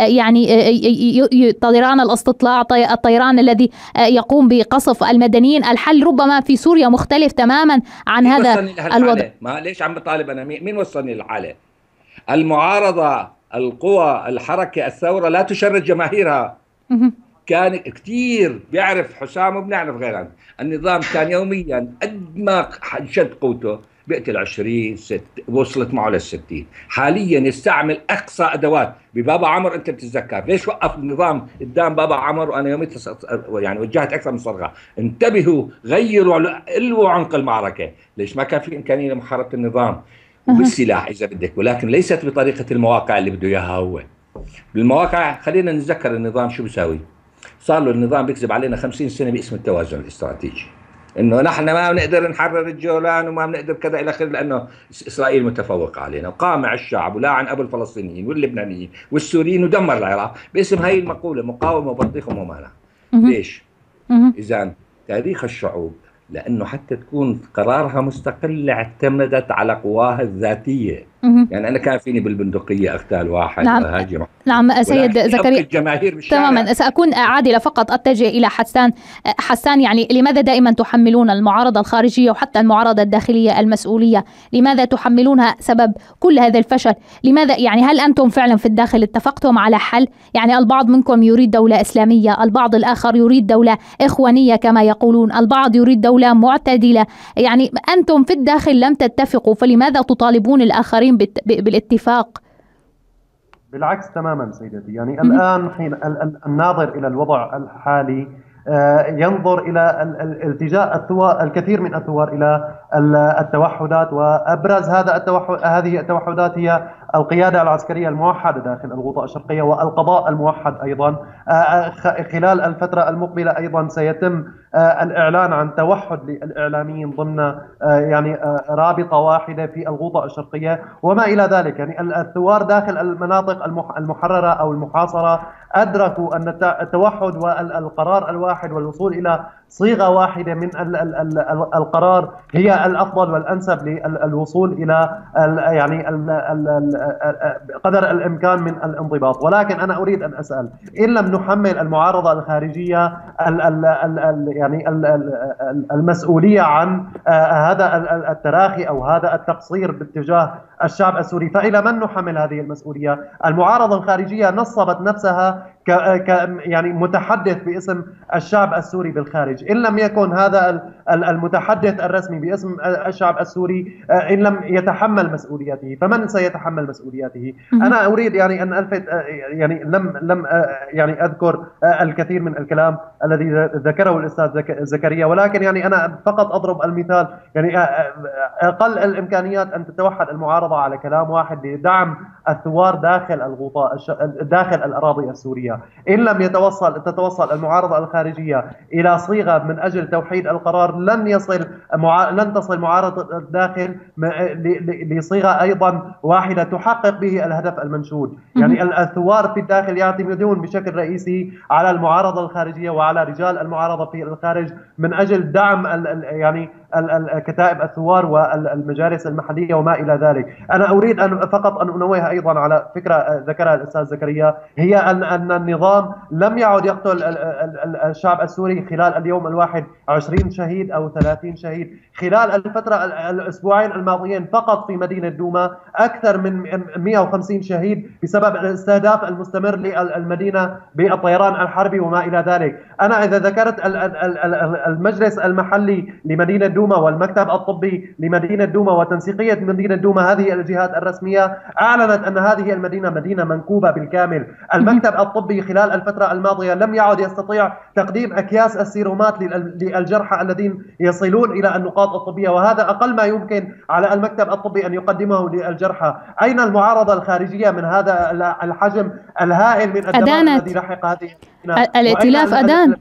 ويعني طيران الاستطلاع، الطيران الذي يقوم بقصف المدنيين. الحل ربما في سوريا مختلف تماما عن هذا الوضع. ما ليش عم بطالب أنا؟ مين وصلني للحالة؟ المعارضة، القوى، الحركة، الثورة لا تشرد جماهيرها. كان كثير بيعرف حسام وبنعرف غيرنا، النظام كان يوميا قد ما شد قوته بيقتل 20 وصلت معه لل60. حاليا يستعمل اقصى ادوات. ببابا عمر انت بتتذكر ليش وقف النظام قدام بابا عمر؟ وانا يومي يعني وجهت اكثر من صرخه، انتبهوا، غيروا، الوا عمق المعركه. ليش ما كان في امكانيه لمحاربه النظام وبالسلاح اذا بدك، ولكن ليست بطريقه المواقع اللي بده اياها هو. بالمواقع خلينا نتذكر النظام شو بيساوي. صار له النظام بيكذب علينا 50 سنه باسم التوازن الاستراتيجي، انه نحن ما بنقدر نحرر الجولان وما بنقدر كذا الى اخره، لانه اسرائيل متفوقه علينا، وقامع الشعب ولاعن ابو الفلسطينيين واللبنانيين والسوريين ودمر العراق باسم هاي المقوله مقاومه وبطيخه وممانعه. ليش؟ اذا تاريخ الشعوب لانه حتى تكون قرارها مستقل اعتمدت على قواها الذاتيه. يعني انا كان فيني بالبندقيه اغتال واحد وهاجم. نعم سيد زكريا، تماما. سأكون عادلة فقط أتجه إلى حسان، يعني لماذا دائما تحملون المعارضة الخارجية وحتى المعارضة الداخلية المسؤولية؟ لماذا تحملونها سبب كل هذا الفشل؟ لماذا يعني هل أنتم فعلا في الداخل اتفقتم على حل؟ يعني البعض منكم يريد دولة إسلامية، البعض الآخر يريد دولة إخوانية كما يقولون، البعض يريد دولة معتدلة. يعني أنتم في الداخل لم تتفقوا، فلماذا تطالبون الآخرين بالاتفاق؟ بالعكس تماما سيدتي. يعني الآن حين الناظر إلى الوضع الحالي ينظر إلى الالتجاء الكثير من الثوار إلى التوحدات، وأبرز هذه التوحدات هي القيادة العسكرية الموحدة داخل الغوطة الشرقية والقضاء الموحد أيضا. خلال الفترة المقبلة أيضا سيتم الإعلان عن توحد للإعلاميين ضمن يعني رابطة واحدة في الغوطة الشرقية وما إلى ذلك. يعني الثوار داخل المناطق المحررة أو المحاصرة أدركوا أن التوحد والقرار الواحد والوصول إلى صيغة واحدة من القرار هي الأفضل والأنسب للوصول إلى يعني قدر الإمكان من الانضباط. ولكن أنا أريد أن أسأل، إن لم نحمل المعارضة الخارجية يعني المسؤولية عن هذا التراخي أو هذا التقصير باتجاه الشعب السوري، فإلى من نحمل هذه المسؤولية؟ المعارضة الخارجية نصبت نفسها يعني متحدث باسم الشعب السوري بالخارج. إن لم يكن هذا المتحدث الرسمي باسم الشعب السوري، إن لم يتحمل مسؤوليته، فمن سيتحمل مسؤوليته؟ أنا أريد يعني أن ألفت، يعني لم يعني أذكر الكثير من الكلام الذي ذكره الأستاذ زكريا، ولكن يعني أنا فقط أضرب المثال. يعني أقل الإمكانيات أن تتوحد المعارضة على كلام واحد لدعم الثوار داخل الغوطاء داخل الأراضي السورية. إن لم تتوصل المعارضة الخارجية إلى صيغة من أجل توحيد القرار، لن تصل معارضة الداخل لصيغة أيضا واحدة تحقق به الهدف المنشود. يعني الثوار في الداخل يعتمدون بشكل رئيسي على المعارضة الخارجية وعلى رجال المعارضة في الخارج من أجل دعم يعني كتائب الثوار والمجالس المحلية وما إلى ذلك. أنا أريد فقط أن أنوه أيضا على فكرة ذكرها الأستاذ زكريا، هي أن النظام لم يعد يقتل الشعب السوري خلال اليوم الواحد 20 شهيد أو 30 شهيد. خلال الأسبوعين الماضيين فقط في مدينة دوما أكثر من 150 شهيد بسبب الاستهداف المستمر للمدينة بالطيران الحربي وما إلى ذلك. أنا إذا ذكرت المجلس المحلي لمدينة دوما والمكتب الطبي لمدينة دوما وتنسيقية مدينة دوما، هذه الجهات الرسمية أعلنت أن هذه المدينة مدينة منكوبة بالكامل. المكتب الطبي خلال الفترة الماضية لم يعد يستطيع تقديم أكياس السيرومات للجرحى الذين يصلون إلى النقاط الطبية، وهذا أقل ما يمكن على المكتب الطبي أن يقدمه للجرحى. أين المعارضة الخارجية من هذا الحجم الهائل من الدمار الذي لحق هذه الائتلاف؟ أدان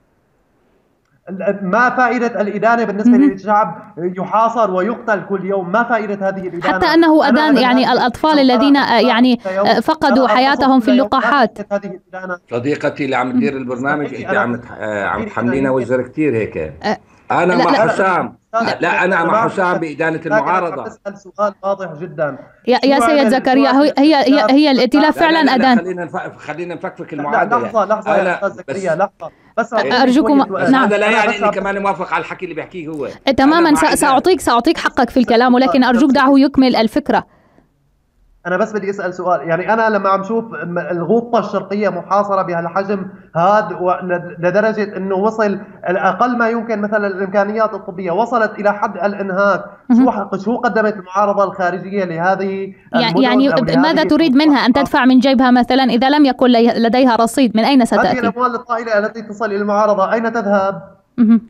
ما فائدة الإدانة بالنسبة للشعب يحاصر ويقتل كل يوم؟ ما فائدة هذه الإدانة؟ حتى أنه أدان يعني الأطفال الذين يعني فقدوا حياتهم في اللقاحات. صديقتي اللي عم تدير البرنامج انت عم تحملينا وزر كثير هيك. أنا مع حسام. لا أنا مع حسام بإدانة المعارضة. أسأل سؤال واضح جدا يا سيد زكريا، هي الائتلاف فعلا أدان. خلينا نفكفك المعادلة. لحظة يا أستاذ زكريا، لحظة بس أرجوكم. نعم، هذا لا يعني أني كمان موافق على الحكي اللي بيحكيه هو. تماما، سأعطيك حقك في الكلام، ولكن أرجوك دعه يكمل الفكرة. أنا بس بدي أسأل سؤال، يعني أنا لما عم شوف الغوطة الشرقية محاصرة بهالحجم هذا لدرجة أنه وصل أقل ما يمكن مثلا الإمكانيات الطبية وصلت إلى حد الإنهاك، شو قدمت المعارضة الخارجية لهذه يعني ماذا تريد منها؟ أن تدفع من جيبها مثلا؟ إذا لم يكن لديها رصيد من أين ستأتي؟ هذه الأموال الطائلة التي تصل إلى المعارضة أين تذهب؟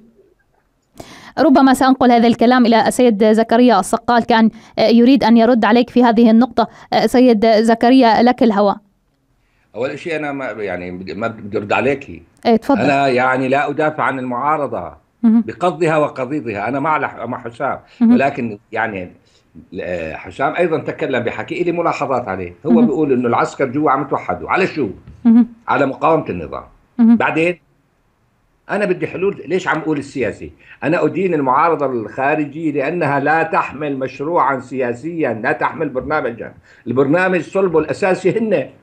ربما سأنقل هذا الكلام إلى سيد زكريا الصقال، كان يريد أن يرد عليك في هذه النقطة. سيد زكريا لك الهواء. أول شيء أنا ما بدي أرد عليك. تفضل. أنا يعني لا أدافع عن المعارضة بقضها وقضيضها، أنا مع حسام، ولكن يعني حسام أيضا تكلم بحكي لي ملاحظات عليه. هو بيقول إنه العسكر جوا عم يتوحدوا على شو؟ على مقاومة النظام. بعدين أنا بدي حلول. ليش عم أقول السياسي؟ أنا أدين المعارضة الخارجية لأنها لا تحمل مشروعا سياسيا، لا تحمل برنامجا. البرنامج صلبه الأساسي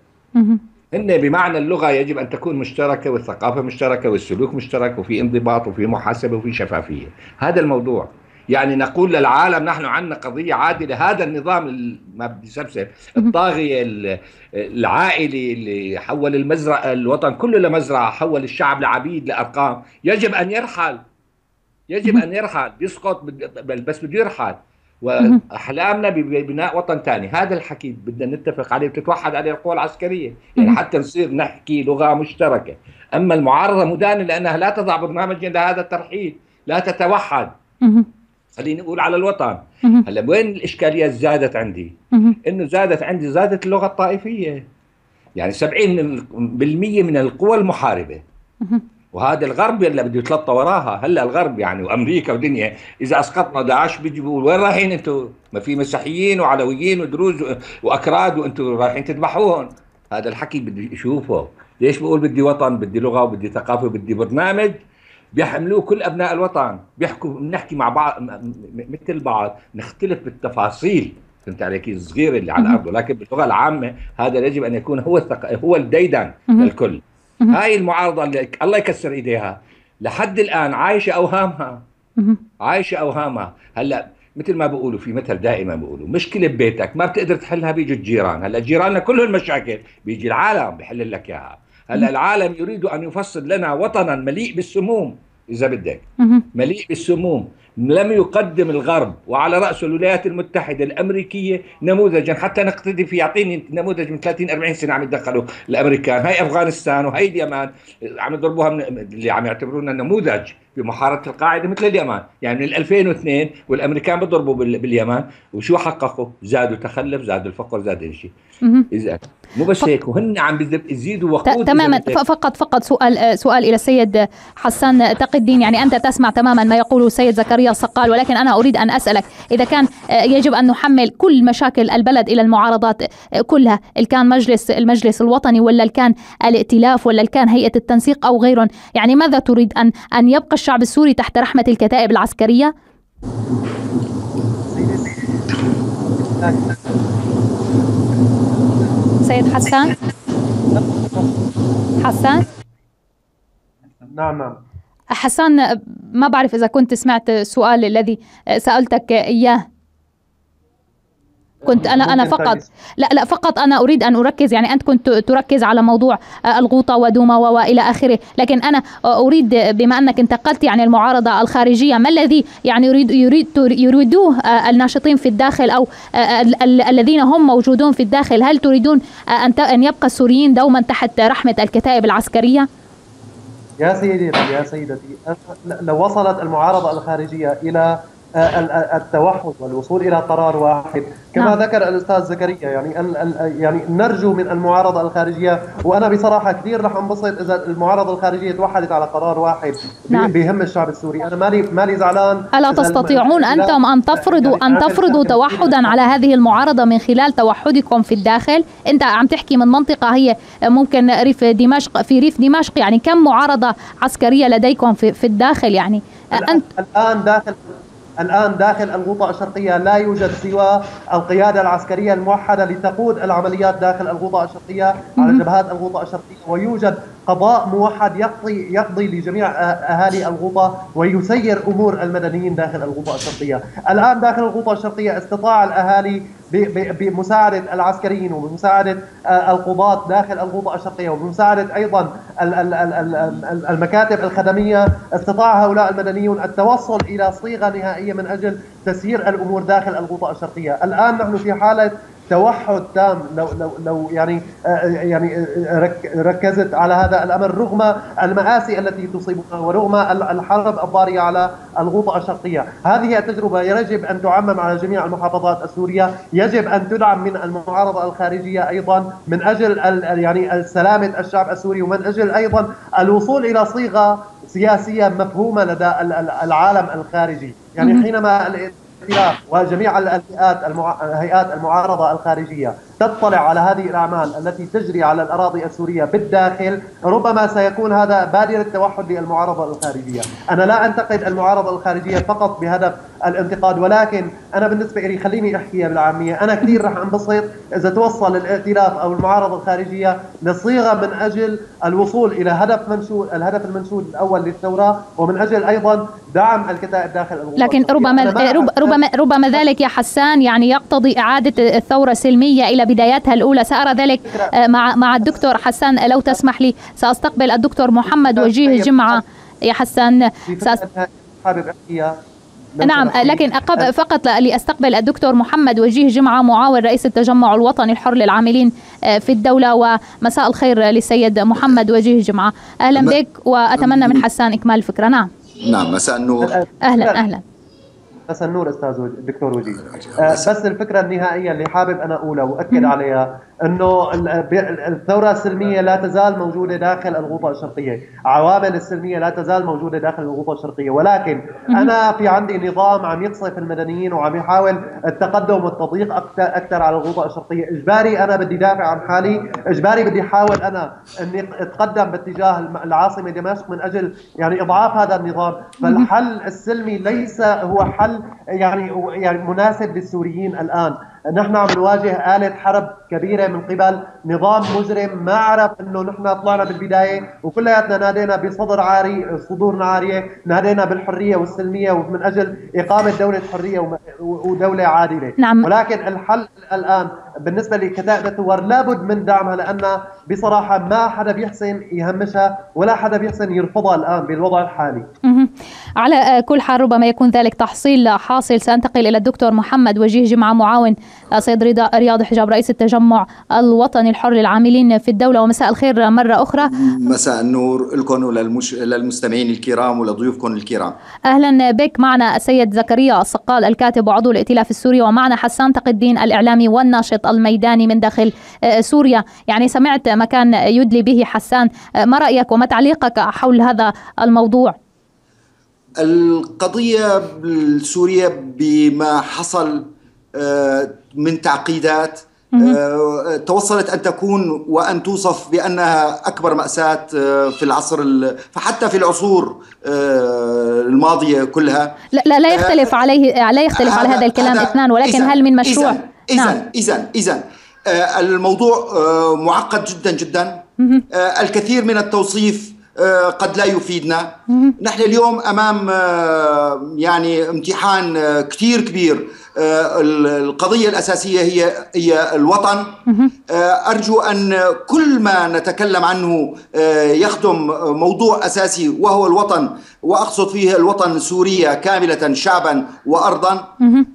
هن بمعنى اللغة يجب أن تكون مشتركة، والثقافة مشتركة، والسلوك مشترك، وفي انضباط، وفي محاسبة، وفي شفافية. هذا الموضوع. يعني نقول للعالم نحن عندنا قضية عادلة. هذا النظام ما بدي سبسب الطاغية العائلي اللي حول الوطن كله لمزرعة، حول الشعب لعبيد لأرقام، يجب أن يرحل. يجب أن يرحل، يسقط بس بده يرحل. وأحلامنا ببناء وطن ثاني. هذا الحكي بدنا نتفق عليه وتتوحد عليه القوى العسكرية، يعني حتى نصير نحكي لغة مشتركة. أما المعارضة مدانة لأنها لا تضع برنامجا لهذا الترحيل، لا تتوحد. خليني أقول على الوطن. هلا وين الإشكالية زادت عندي؟ إنه زادت اللغة الطائفية. يعني 70% من القوى المحاربة، وهذا الغرب اللي بده يتلطى وراها. هلا الغرب يعني وأمريكا ودنيا، إذا أسقطنا داعش بيجي بيقول وين رايحين أنتم؟ ما في مسيحيين وعلويين ودروز وأكراد وأنتم رايحين تذبحوهم. هذا الحكي بدي أشوفه. ليش بقول بدي وطن، بدي لغة، وبدي ثقافة، وبدي برنامج بيحملوه كل أبناء الوطن، بنحكي مع بعض مثل بعض، نختلف بالتفاصيل، فهمت عليك، الصغير اللي على الأرض، ولكن باللغة العامة هذا يجب أن يكون هو الديدن للكل. هاي المعارضة اللي الله يكسر إيديها لحد الآن عايشة أوهامها. هلأ مثل ما بيقولوا في مثل دائما بيقولوا مشكلة ببيتك ما بتقدر تحلها، بيجوا الجيران. هلأ جيراننا كل المشاكل بيجي العالم بيحل لك إياها. هلا العالم يريد أن يفصل لنا وطنا مليء بالسموم، إذا بدك مليء بالسموم. لم يقدم الغرب وعلى رأسه الولايات المتحدة الأمريكية نموذجا حتى نقتدي فيه. يعطيني نموذج من 30-40 سنة عم يتدخلوا الأمريكان. هاي أفغانستان وهي اليمن عم يضربوها اللي عم يعتبرونا نموذج بمحاربة القاعدة مثل اليمن. يعني من 2002 والأمريكان بضربوا باليمن، وشو حققوا؟ زادوا تخلف، زادوا الفقر، زاد شيء. إذا مو بس هيك، وهن عم يزيدوا وقود. تماما. فقط سؤال إلى السيد حسان تقي الدين. يعني أنت تسمع تماما ما يقوله السيد زكريا الصقال، ولكن أنا أريد أن أسألك إذا كان يجب أن نحمل كل مشاكل البلد إلى المعارضات كلها، إن كان المجلس الوطني، ولا كان الائتلاف، ولا كان هيئة التنسيق أو غيرهم، يعني ماذا تريد أن يبقى الشعب السوري تحت رحمة الكتائب العسكرية؟ سيد حسان. نعم حسان، ما بعرف إذا كنت سمعت السؤال الذي سألتك إياه. كنت أنا فقط لا فقط أنا أريد أن أركز، يعني أنت كنت تركز على موضوع الغوطة ودوما وإلى آخره، لكن أنا أريد بما أنك انتقلت يعني المعارضة الخارجية، ما الذي يعني يريدوه الناشطين في الداخل أو الذين هم موجودون في الداخل؟ هل تريدون أن يبقى السوريين دوما تحت رحمة الكتائب العسكرية؟ يا سيدتي، لو وصلت المعارضة الخارجية إلى التوحد والوصول إلى قرار واحد كما ذكر الأستاذ زكريا، يعني نرجو من المعارضة الخارجية، وأنا بصراحة كثير رح أنبسط إذا المعارضة الخارجية توحدت على قرار واحد بيهم الشعب السوري. أنا مالي زعلان. ألا تستطيعون أنتم أن تفرضوا توحدا على هذه المعارضة من خلال توحدكم في الداخل؟ أنت عم تحكي من منطقة هي ممكن ريف دمشق، في ريف دمشق يعني كم معارضة عسكرية لديكم في الداخل؟ يعني الآن داخل الغوطة الشرقية لا يوجد سوى القيادة العسكرية الموحدة لتقود العمليات داخل الغوطة الشرقية على جبهات الغوطة الشرقية، ويوجد قضاء موحد يقضي لجميع أهالي الغوطة ويسير أمور المدنيين داخل الغوطة الشرقية. الآن داخل الغوطة الشرقية استطاع الأهالي بمساعدة العسكريين وبمساعدة القضاة داخل الغوطة الشرقية وبمساعدة أيضا المكاتب الخدمية، استطاع هؤلاء المدنيون التوصل إلى صيغة نهائية من أجل تسيير الأمور داخل الغوطة الشرقية. الآن نحن في حالة توحد تام. لو يعني ركزت على هذا الأمر رغم المآسي التي تصيبنا ورغم الحرب الضارية على الغوطة الشرقية. هذه التجربة يجب أن تعمم على جميع المحافظات السورية، يجب أن تدعم من المعارضة الخارجية أيضا من أجل يعني سلامة الشعب السوري، ومن أجل أيضا الوصول إلى صيغة سياسية مفهومة لدى العالم الخارجي. يعني حينما وجميع هيئات المعارضة الخارجية تطلع على هذه الأعمال التي تجري على الأراضي السورية بالداخل، ربما سيكون هذا بادرة توحد للمعارضة الخارجية. أنا لا أنتقد المعارضة الخارجية فقط بهدف الانتقاد، ولكن أنا بالنسبة لي خليني أحكيها بالعامية، أنا كثير رح أنبسط إذا توصل الائتلاف أو المعارضة الخارجية لصيغة من أجل الوصول إلى الهدف المنشود الأول للثورة، ومن أجل أيضا دعم الكتائب داخل الغوطة. لكن ربما ذلك يا حسان يعني يقتضي إعادة الثورة سلمية إلى بداياتها الأولى. سأرى ذلك مع الدكتور حسان. لو تسمح لي سأستقبل الدكتور محمد وجيه جمعة. يا حسان نعم، لكن فقط لأستقبل الدكتور محمد وجيه جمعة معاون رئيس التجمع الوطني الحر للعاملين في الدولة. ومساء الخير للسيد محمد وجيه جمعة، أهلا بك، وأتمنى من حسان إكمال الفكرة. نعم مساء النور. أهلا مساء النور أستاذ دكتور وجيه. بس الفكرة النهائية اللي حابب أنا أقولها وأكد عليها أنه الثورة السلمية لا تزال موجودة داخل الغوطة الشرقية، عوامل السلمية لا تزال موجودة داخل الغوطة الشرقية، ولكن أنا في عندي نظام عم يقصف المدنيين وعم يحاول التقدم والتضييق أكثر على الغوطة الشرقية. إجباري أنا بدي دافع عن حالي، إجباري بدي أحاول أنا أني أتقدم باتجاه العاصمة دمشق من أجل يعني إضعاف هذا النظام. فالحل السلمي ليس هو حل يعني مناسب للسوريين. الآن نحن عم نواجه آلة حرب كبيرة من قبل نظام مجرم ما عرف انه نحن طلعنا بالبداية وكلياتنا نادينا بصدر عاري، صدورنا عارية، نادينا بالحرية والسلمية ومن اجل اقامة دولة حرية ودولة عادلة. نعم. ولكن الحل الآن بالنسبة لكتائب الثوار لابد من دعمها، لأن بصراحة ما حدا بيحسن يهمشها ولا حدا بيحسن يرفضها الآن بالوضع الحالي. على كل حال ربما يكون ذلك تحصيل حاصل. سأنتقل إلى الدكتور محمد وجيه جمعة معاون سيد رياض حجاب رئيس التجمع الوطني الحر للعاملين في الدولة. ومساء الخير مرة أخرى. مساء النور لكم وللمستمعين الكرام ولضيوفكم الكرام. أهلا بك. معنا السيد زكريا الصقال الكاتب وعضو الائتلاف السوري، ومعنا حسان تقي الدين الإعلامي والناشط الميداني من داخل سوريا. يعني سمعت ما كان يدلي به حسان، ما رأيك وما تعليقك حول هذا الموضوع؟ القضية السورية بما حصل من تعقيدات توصلت أن تكون وأن توصف بأنها أكبر مأساة في العصر، فحتى في العصور الماضية كلها. لا يختلف لا يختلف على هذا الكلام اثنان، ولكن هل من مشروع؟ إذن الموضوع معقد جدا جدا. الكثير من التوصيف قد لا يفيدنا. نحن اليوم أمام يعني امتحان كتير كبير. القضية الأساسية هي الوطن. أرجو أن كل ما نتكلم عنه يخدم موضوع أساسي وهو الوطن، وأقصد فيه الوطن سوريا كاملة شعبا وأرضا.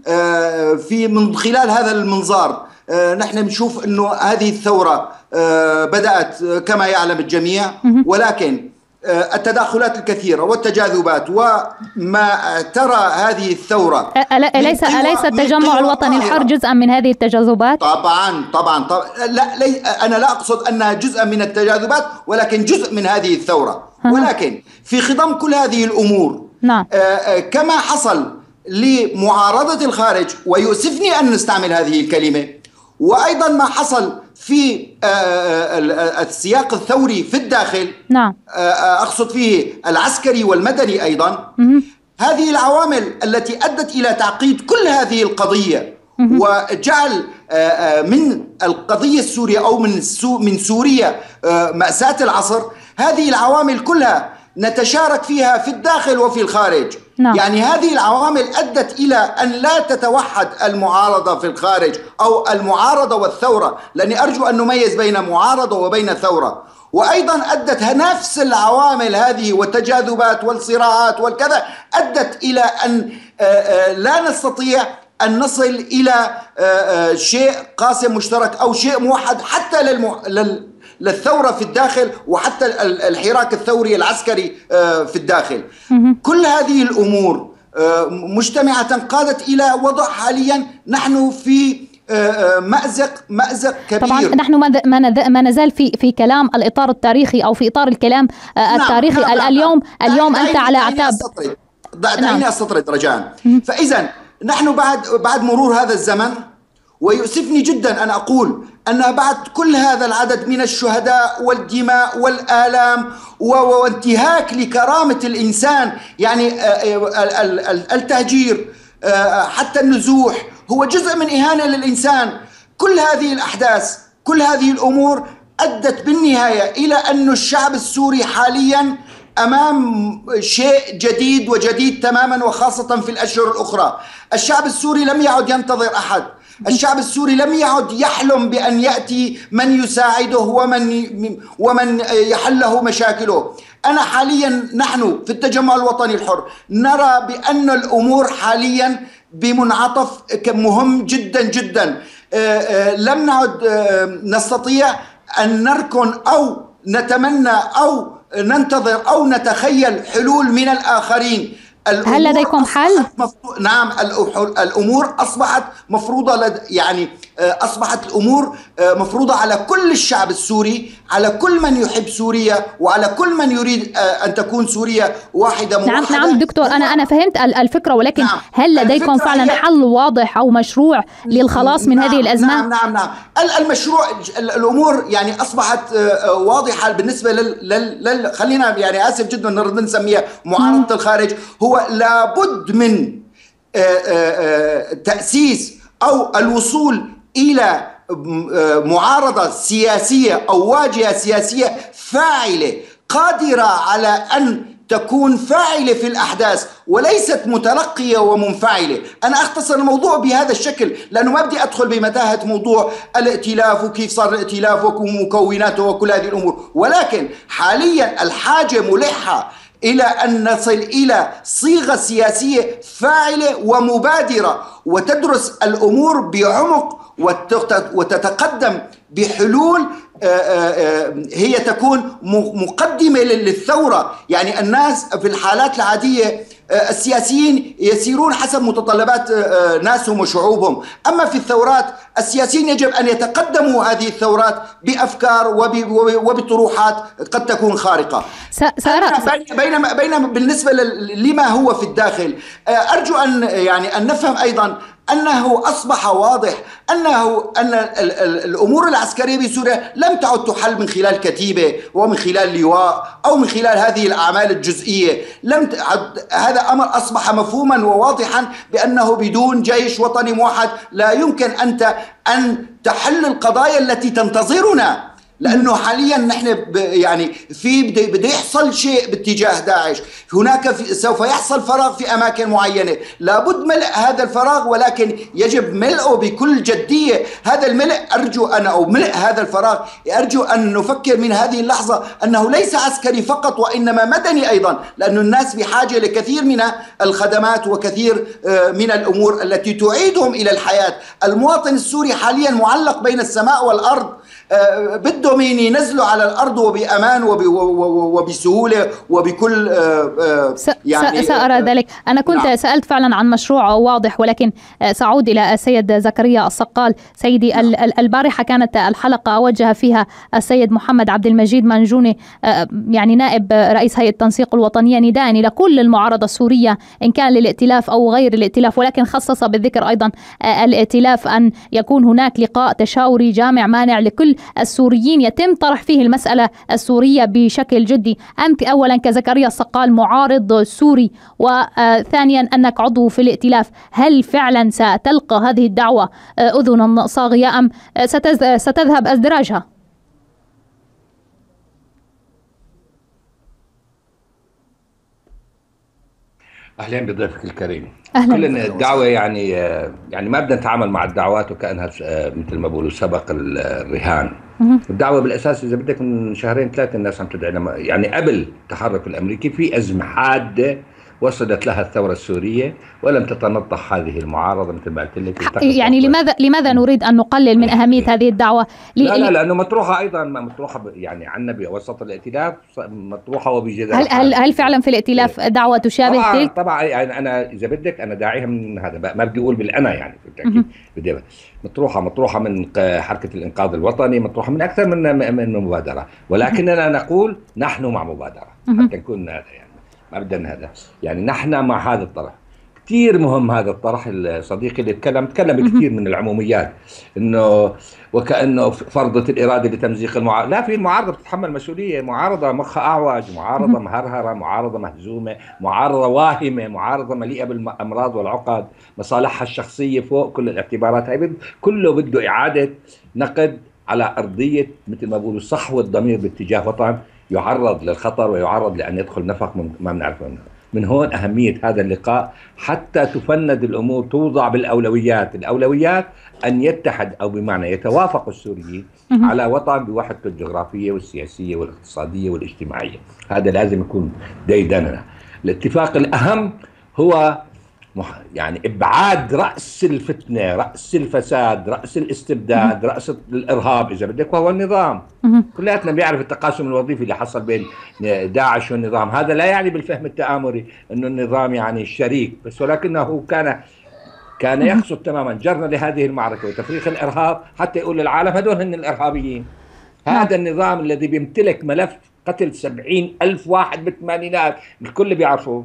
من خلال هذا المنظار نحن بنشوف أنه هذه الثورة بدأت كما يعلم الجميع، ولكن التداخلات الكثيرة والتجاذبات وما ترى هذه الثورة أليس التجمع الوطني الحر جزءا من هذه التجاذبات؟ طبعا لا أنا لا أقصد أنها جزءا من التجاذبات، ولكن جزء من هذه الثورة. ولكن في خضم كل هذه الأمور نعم. كما حصل لمعارضة الخارج، ويؤسفني أن نستعمل هذه الكلمة، وأيضا ما حصل في السياق الثوري في الداخل، نعم. أقصد فيه العسكري والمدني أيضا. هذه العوامل التي أدت إلى تعقيد كل هذه القضية وجعل من القضية السورية أو من سوريا مأساة العصر. هذه العوامل كلها نتشارك فيها في الداخل وفي الخارج. نعم. يعني هذه العوامل أدت إلى أن لا تتوحد المعارضة في الخارج أو المعارضة والثورة، لأني أرجو أن نميز بين معارضة وبين ثورة. وأيضا أدت نفس العوامل هذه والتجاذبات والصراعات والكذا أدت إلى أن لا نستطيع أن نصل إلى شيء قاسم مشترك أو شيء موحد حتى للثورة في الداخل، وحتى الحراك الثوري العسكري في الداخل. كل هذه الأمور مجتمعة قادت إلى وضع حاليا نحن في مأزق كبير. طبعا نحن ما نزال في كلام الإطار التاريخي أو في إطار الكلام التاريخي. نعم. اليوم أنت على أعتاب. دعيني أستطرد رجاء. فإذا نحن بعد مرور هذا الزمن، ويؤسفني جدا أن أقول أن بعد كل هذا العدد من الشهداء والدماء والآلام وانتهاك لكرامة الإنسان، يعني التهجير حتى النزوح هو جزء من إهانة للإنسان. كل هذه الأحداث، كل هذه الأمور أدت بالنهاية إلى أن الشعب السوري حاليا أمام شيء جديد وجديد تماما، وخاصة في الأشهر الأخرى. الشعب السوري لم يعد ينتظر أحد. الشعب السوري لم يعد يحلم بأن يأتي من يساعده ومن يحله مشاكله. أنا حاليا نحن في التجمع الوطني الحر نرى بأن الأمور حاليا بمنعطف مهم جدا جدا. لم نعد نستطيع أن نركن أو نتمنى أو ننتظر أو نتخيل حلول من الآخرين. هل لديكم حل؟ نعم، الأمور أصبحت مفروضة، يعني أصبحت الأمور مفروضة على كل الشعب السوري، على كل من يحب سوريا، وعلى كل من يريد أن تكون سوريا واحدة موحدة. نعم دكتور، أنا فهمت الفكرة، ولكن نعم. هل لديكم فعلا حل واضح أو مشروع للخلاص من هذه الأزمة؟ نعم. المشروع، الأمور يعني أصبحت واضحة بالنسبة خلينا يعني آسف جدا نرد نسميها معارضة الخارج. هو لابد من تأسيس أو الوصول إلى معارضة سياسية أو واجهة سياسية فاعلة قادرة على أن تكون فاعلة في الأحداث وليست متلقية ومنفعلة. أنا أختصر الموضوع بهذا الشكل لأنه ما بدي أدخل بمتاهة موضوع الائتلاف وكيف صار الائتلاف ومكوناته وكل هذه الأمور، ولكن حاليا الحاجة ملحة إلى أن نصل إلى صيغة سياسية فاعلة ومبادرة وتدرس الأمور بعمق وتتقدم بحلول هي تكون مقدمة للثورة. يعني الناس في الحالات العادية السياسيين يسيرون حسب متطلبات ناسهم وشعوبهم، أما في الثورات السياسيين يجب أن يتقدموا هذه الثورات بأفكار وبطروحات قد تكون خارقة. بينما بالنسبة لما هو في الداخل أرجو أن نفهم أيضا أنه أصبح واضح أن الأمور العسكرية بسوريا لم تعد تحل من خلال كتيبة ومن خلال لواء أو من خلال هذه الأعمال الجزئية. هذا أمر أصبح مفهوما وواضحا بأنه بدون جيش وطني موحد لا يمكن أن تحل القضايا التي تنتظرنا. لانه حاليا نحن يعني بده يحصل شيء باتجاه داعش، هناك سوف يحصل فراغ في اماكن معينه، لابد ملء هذا الفراغ، ولكن يجب ملئه بكل جديه. هذا الملء ارجو انا، او ملء هذا الفراغ ارجو ان نفكر من هذه اللحظه انه ليس عسكري فقط وانما مدني ايضا، لأن الناس بحاجه لكثير من الخدمات وكثير من الامور التي تعيدهم الى الحياه. المواطن السوري حاليا معلق بين السماء والارض، بدهم ينزلوا على الارض وبامان وبسهوله وبكل يعني سأرى ذلك. انا كنت نعم. سألت فعلا عن مشروع واضح، ولكن سأعود الى السيد زكريا الصقال. سيدي نعم. البارحه كانت الحلقه اوجه فيها السيد محمد عبد المجيد منجوني يعني نائب رئيس هيئه التنسيق الوطنيه نداء الى كل المعارضه السوريه ان كان للائتلاف او غير الائتلاف، ولكن خصص بالذكر ايضا الائتلاف ان يكون هناك لقاء تشاوري جامع مانع لكل السوريين يتم طرح فيه المسألة السورية بشكل جدي. أنت أولا كزكريا الصقال معارض سوري، وثانيا أنك عضو في الائتلاف، هل فعلا ستلقى هذه الدعوة أذنا صاغية أم ستذهب أزدراجها؟ اهلا بضيفك الكريم. كلنا الدعوه يعني ما بدنا نتعامل مع الدعوات وكانها مثل ما بقولوا سبق الرهان. الدعوه بالاساس اذا بدك من شهرين ثلاثه الناس عم تدعينا، يعني قبل التحرك الامريكي في ازمه حاده وصلت لها الثوره السوريه ولم تتنطح هذه المعارضه مثل ما قلت لك. يعني لماذا نريد ان نقلل من اهميه هذه الدعوه؟ لا لانه مطروحه ايضا، مطروحه يعني عنا بوسط الائتلاف، مطروحه وبجدل. هل فعلا في الائتلاف دعوه تشابه تلك؟ طبعا يعني انا اذا بدك انا داعيها من هذا، ما بدي اقول بالانا يعني بالتاكيد، بدي مطروحه من حركه الانقاذ الوطني، مطروحه من اكثر من مبادره، ولكننا نقول نحن مع مبادره حتى نكون هذا يعني ما بدنا هذا، يعني نحن مع هذا الطرح. كثير مهم هذا الطرح. الصديق اللي تكلم بكثير من العموميات، انه وكانه فرضت الاراده لتمزيق المعارضه. لا، في المعارضه بتتحمل مسؤوليه، معارضه مخها اعوج، معارضه مهرهره، معارضه مهزومه، معارضه واهمه، معارضه مليئه بالامراض والعقد، مصالحها الشخصيه فوق كل الاعتبارات. هي كله بده اعاده نقد على ارضيه مثل ما بيقولوا صحو الضمير باتجاه وطن يعرض للخطر ويعرض لان يدخل نفق ما بنعرفه منه. من هون أهمية هذا اللقاء حتى تفند الأمور، توضع بالأولويات. الأولويات أن يتحد أو بمعنى يتوافق السوريين على وطن بوحدته الجغرافية والسياسية والاقتصادية والاجتماعية. هذا لازم يكون ديدننا. الاتفاق الأهم هو يعني إبعاد رأس الفتنة، رأس الفساد، رأس الاستبداد، رأس الإرهاب إذا بدك، وهو النظام. كلياتنا بيعرف التقاسم الوظيفي اللي حصل بين داعش والنظام. هذا لا يعني بالفهم التآمري أنه النظام يعني الشريك بس، ولكنه كان يقصد تماما جرنا لهذه المعركة وتفريخ الإرهاب حتى يقول للعالم هذول هن الإرهابيين. هذا النظام الذي بيمتلك ملف قتل 70,000 واحد بالثمانينات الكل بيعرفه.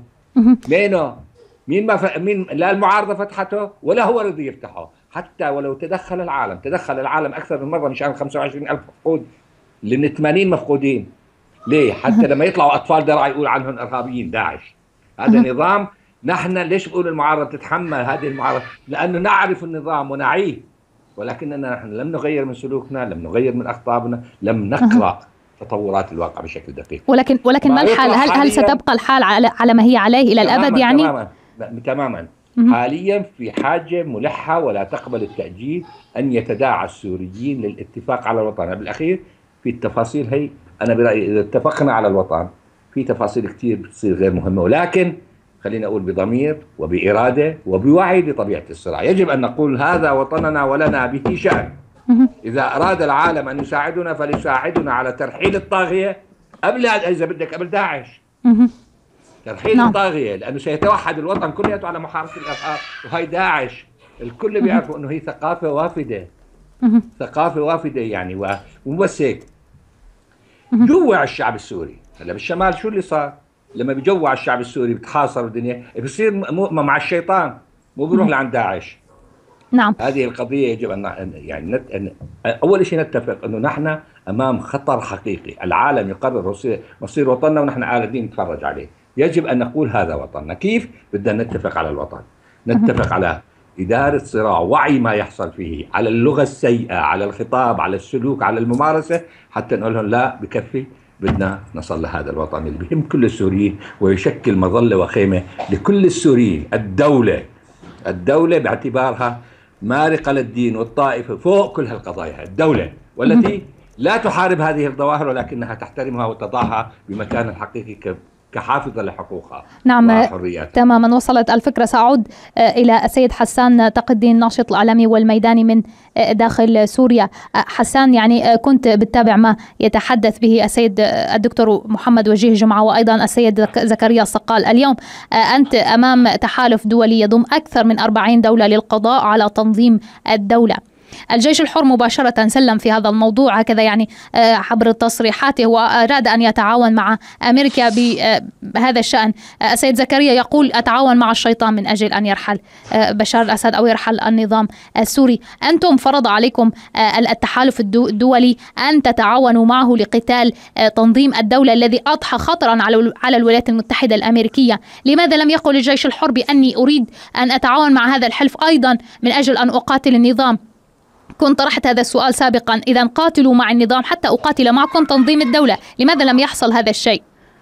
مين لا المعارضة فتحته ولا هو رضي يفتحه، حتى ولو تدخل العالم أكثر من مرة مشان 25,000 مفقود، لأن 80 مفقودين. ليه؟ حتى لما يطلعوا أطفال درع يقول عنهم إرهابيين داعش. هذا نظام. نحن ليش بقول المعارضة تتحمل هذه المعارضة؟ لأنه نعرف النظام ونعيه، ولكننا نحن لم نغير من سلوكنا، لم نغير من أخطابنا، لم نقرأ تطورات الواقع بشكل دقيق. ولكن ما الحال؟ هل ستبقى الحال على ما هي عليه إلى الأبد يعني؟ تماما. حاليا في حاجة ملحة ولا تقبل التأجيل أن يتداعى السوريين للاتفاق على الوطن. بالأخير في التفاصيل هي أنا برأيي إذا اتفقنا على الوطن في تفاصيل كتير بتصير غير مهمة، ولكن خلينا أقول بضمير وبإرادة وبوعي لطبيعة الصراع. يجب أن نقول هذا وطننا ولنا به شأن. إذا أراد العالم أن يساعدنا فليساعدنا على ترحيل الطاغية قبل إذا بدك قبل داعش. ترحيل الطاغية، لأنه سيتوحد الوطن كلياته على محاربة الإرهاب. وهي داعش الكل بيعرفوا أنه هي ثقافة وافدة، ثقافة وافدة يعني. وبس هيك جوع الشعب السوري. هلا بالشمال شو اللي صار؟ لما بيجوع الشعب السوري بتحاصر الدنيا بصير مع الشيطان، مو بيروح لعند داعش. نعم. هذه القضية يجب أن يعني أول شيء نتفق أنه نحن أمام خطر حقيقي. العالم يقرر مصير وطننا ونحن قاعدين نتفرج عليه. يجب أن نقول هذا وطننا. كيف؟ بدنا نتفق على الوطن، نتفق على إدارة صراع، وعي ما يحصل فيه، على اللغة السيئة، على الخطاب، على السلوك، على الممارسة، حتى نقول لهم لا بكفي، بدنا نصل لهذا الوطن اللي بهم كل السوريين ويشكل مظلة وخيمة لكل السوريين. الدولة باعتبارها مارقة للدين والطائفة فوق كل هالقضايا، الدولة والتي لا تحارب هذه الظواهر ولكنها تحترمها وتضعها بمكان الحقيقي كحافظة لحقوقها. نعم وحرياتها. تماما وصلت الفكرة. سأعود إلى السيد حسان تقي الدين، ناشط الإعلامي والميداني من داخل سوريا. حسان، يعني كنت بتتابع ما يتحدث به السيد الدكتور محمد وجيه جمعة وأيضا السيد زكريا الصقال. اليوم أنت أمام تحالف دولي يضم أكثر من 40 دولة للقضاء على تنظيم الدولة. الجيش الحر مباشرة سلم في هذا الموضوع، هكذا يعني عبر تصريحاته، وأراد أن يتعاون مع أمريكا بهذا الشأن. السيد زكريا يقول أتعاون مع الشيطان من أجل أن يرحل بشار الأسد أو يرحل النظام السوري. أنتم فرض عليكم التحالف الدولي أن تتعاونوا معه لقتال تنظيم الدولة الذي أضحى خطرا على الولايات المتحدة الأمريكية. لماذا لم يقل الجيش الحر بأني أريد أن أتعاون مع هذا الحلف أيضا من أجل أن أقاتل النظام؟ كنت طرحت هذا السؤال سابقا، إذا قاتلوا مع النظام حتى أقاتل معكم تنظيم الدولة، لماذا لم يحصل هذا الشيء؟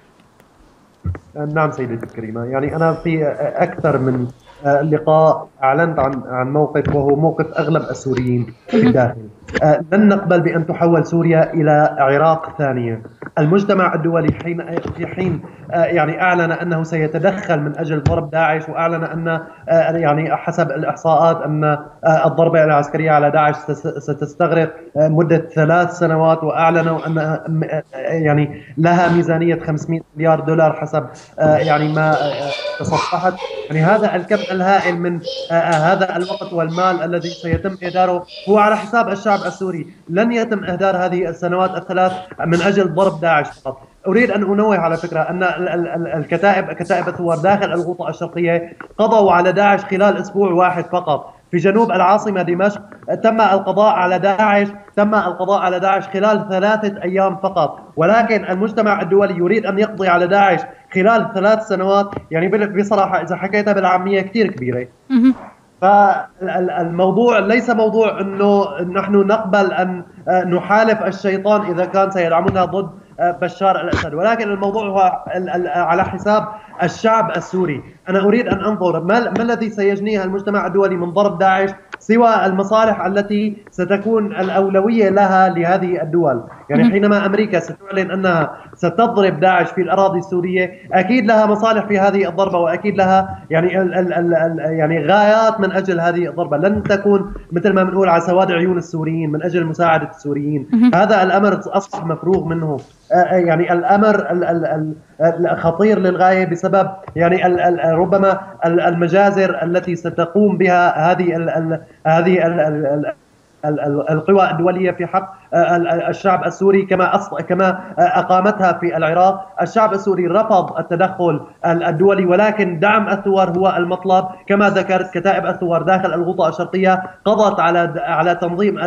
نعم سيدتي الكريمة، يعني أنا في أكثر من لقاء أعلنت عن موقف، وهو موقف أغلب السوريين في الداخل. لن نقبل بأن تحول سوريا إلى عراق ثانية. المجتمع الدولي في حين يعني أعلن أنه سيتدخل من أجل ضرب داعش، وأعلن أن يعني حسب الإحصاءات أن الضربة العسكرية على داعش ستستغرق مدة 3 سنوات، وأعلنوا أن يعني لها ميزانية 500 مليار دولار حسب يعني ما تصفحت. يعني هذا الكم الهائل من هذا الوقت والمال الذي سيتم إهداره هو على حساب الشعب السوري. لن يتم إهدار هذه السنوات ال3 من أجل ضرب داعش فقط. أريد أن أنوه على فكرة أن كتائب الثوار داخل الغوطة الشرقية قضوا على داعش خلال أسبوع واحد فقط. في جنوب العاصمة دمشق تم القضاء على داعش خلال 3 أيام فقط، ولكن المجتمع الدولي يريد أن يقضي على داعش خلال 3 سنوات. يعني بصراحة إذا حكيتها بالعامية كثير كبيرة. فالموضوع ليس موضوع أنه نحن نقبل أن نحالف الشيطان إذا كان سيدعمنا ضد بشار الأسد، ولكن الموضوع هو على حساب الشعب السوري. أنا أريد أن أنظر ما الذي سيجنيه المجتمع الدولي من ضرب داعش سوى المصالح التي ستكون الأولوية لها لهذه الدول. يعني حينما أمريكا ستعلن أنها ستضرب داعش في الأراضي السورية، أكيد لها مصالح في هذه الضربة، وأكيد لها يعني غايات من أجل هذه الضربة. لن تكون مثل ما بنقول على سواد عيون السوريين من أجل مساعدة السوريين. هذا الأمر أصبح مفروغ منه. يعني الأمر خطير للغاية بسبب يعني ربما المجازر التي ستقوم بها هذه القوى الدولية في حق الشعب السوري كما أقامتها في العراق. الشعب السوري رفض التدخل الدولي، ولكن دعم الثوار هو المطلب. كما ذكرت كتائب الثوار داخل الغوطة الشرقية قضت على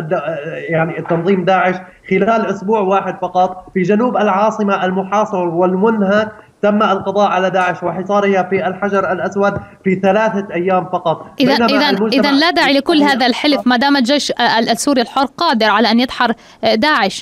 تنظيم داعش خلال أسبوع واحد فقط. في جنوب العاصمة المحاصر والمنهك تم القضاء على داعش وحصارها في الحجر الأسود في 3 أيام فقط. إذا لا داعي لكل هذا الحلف ما دام الجيش السوري الحر قادر على أن يدحر داعش.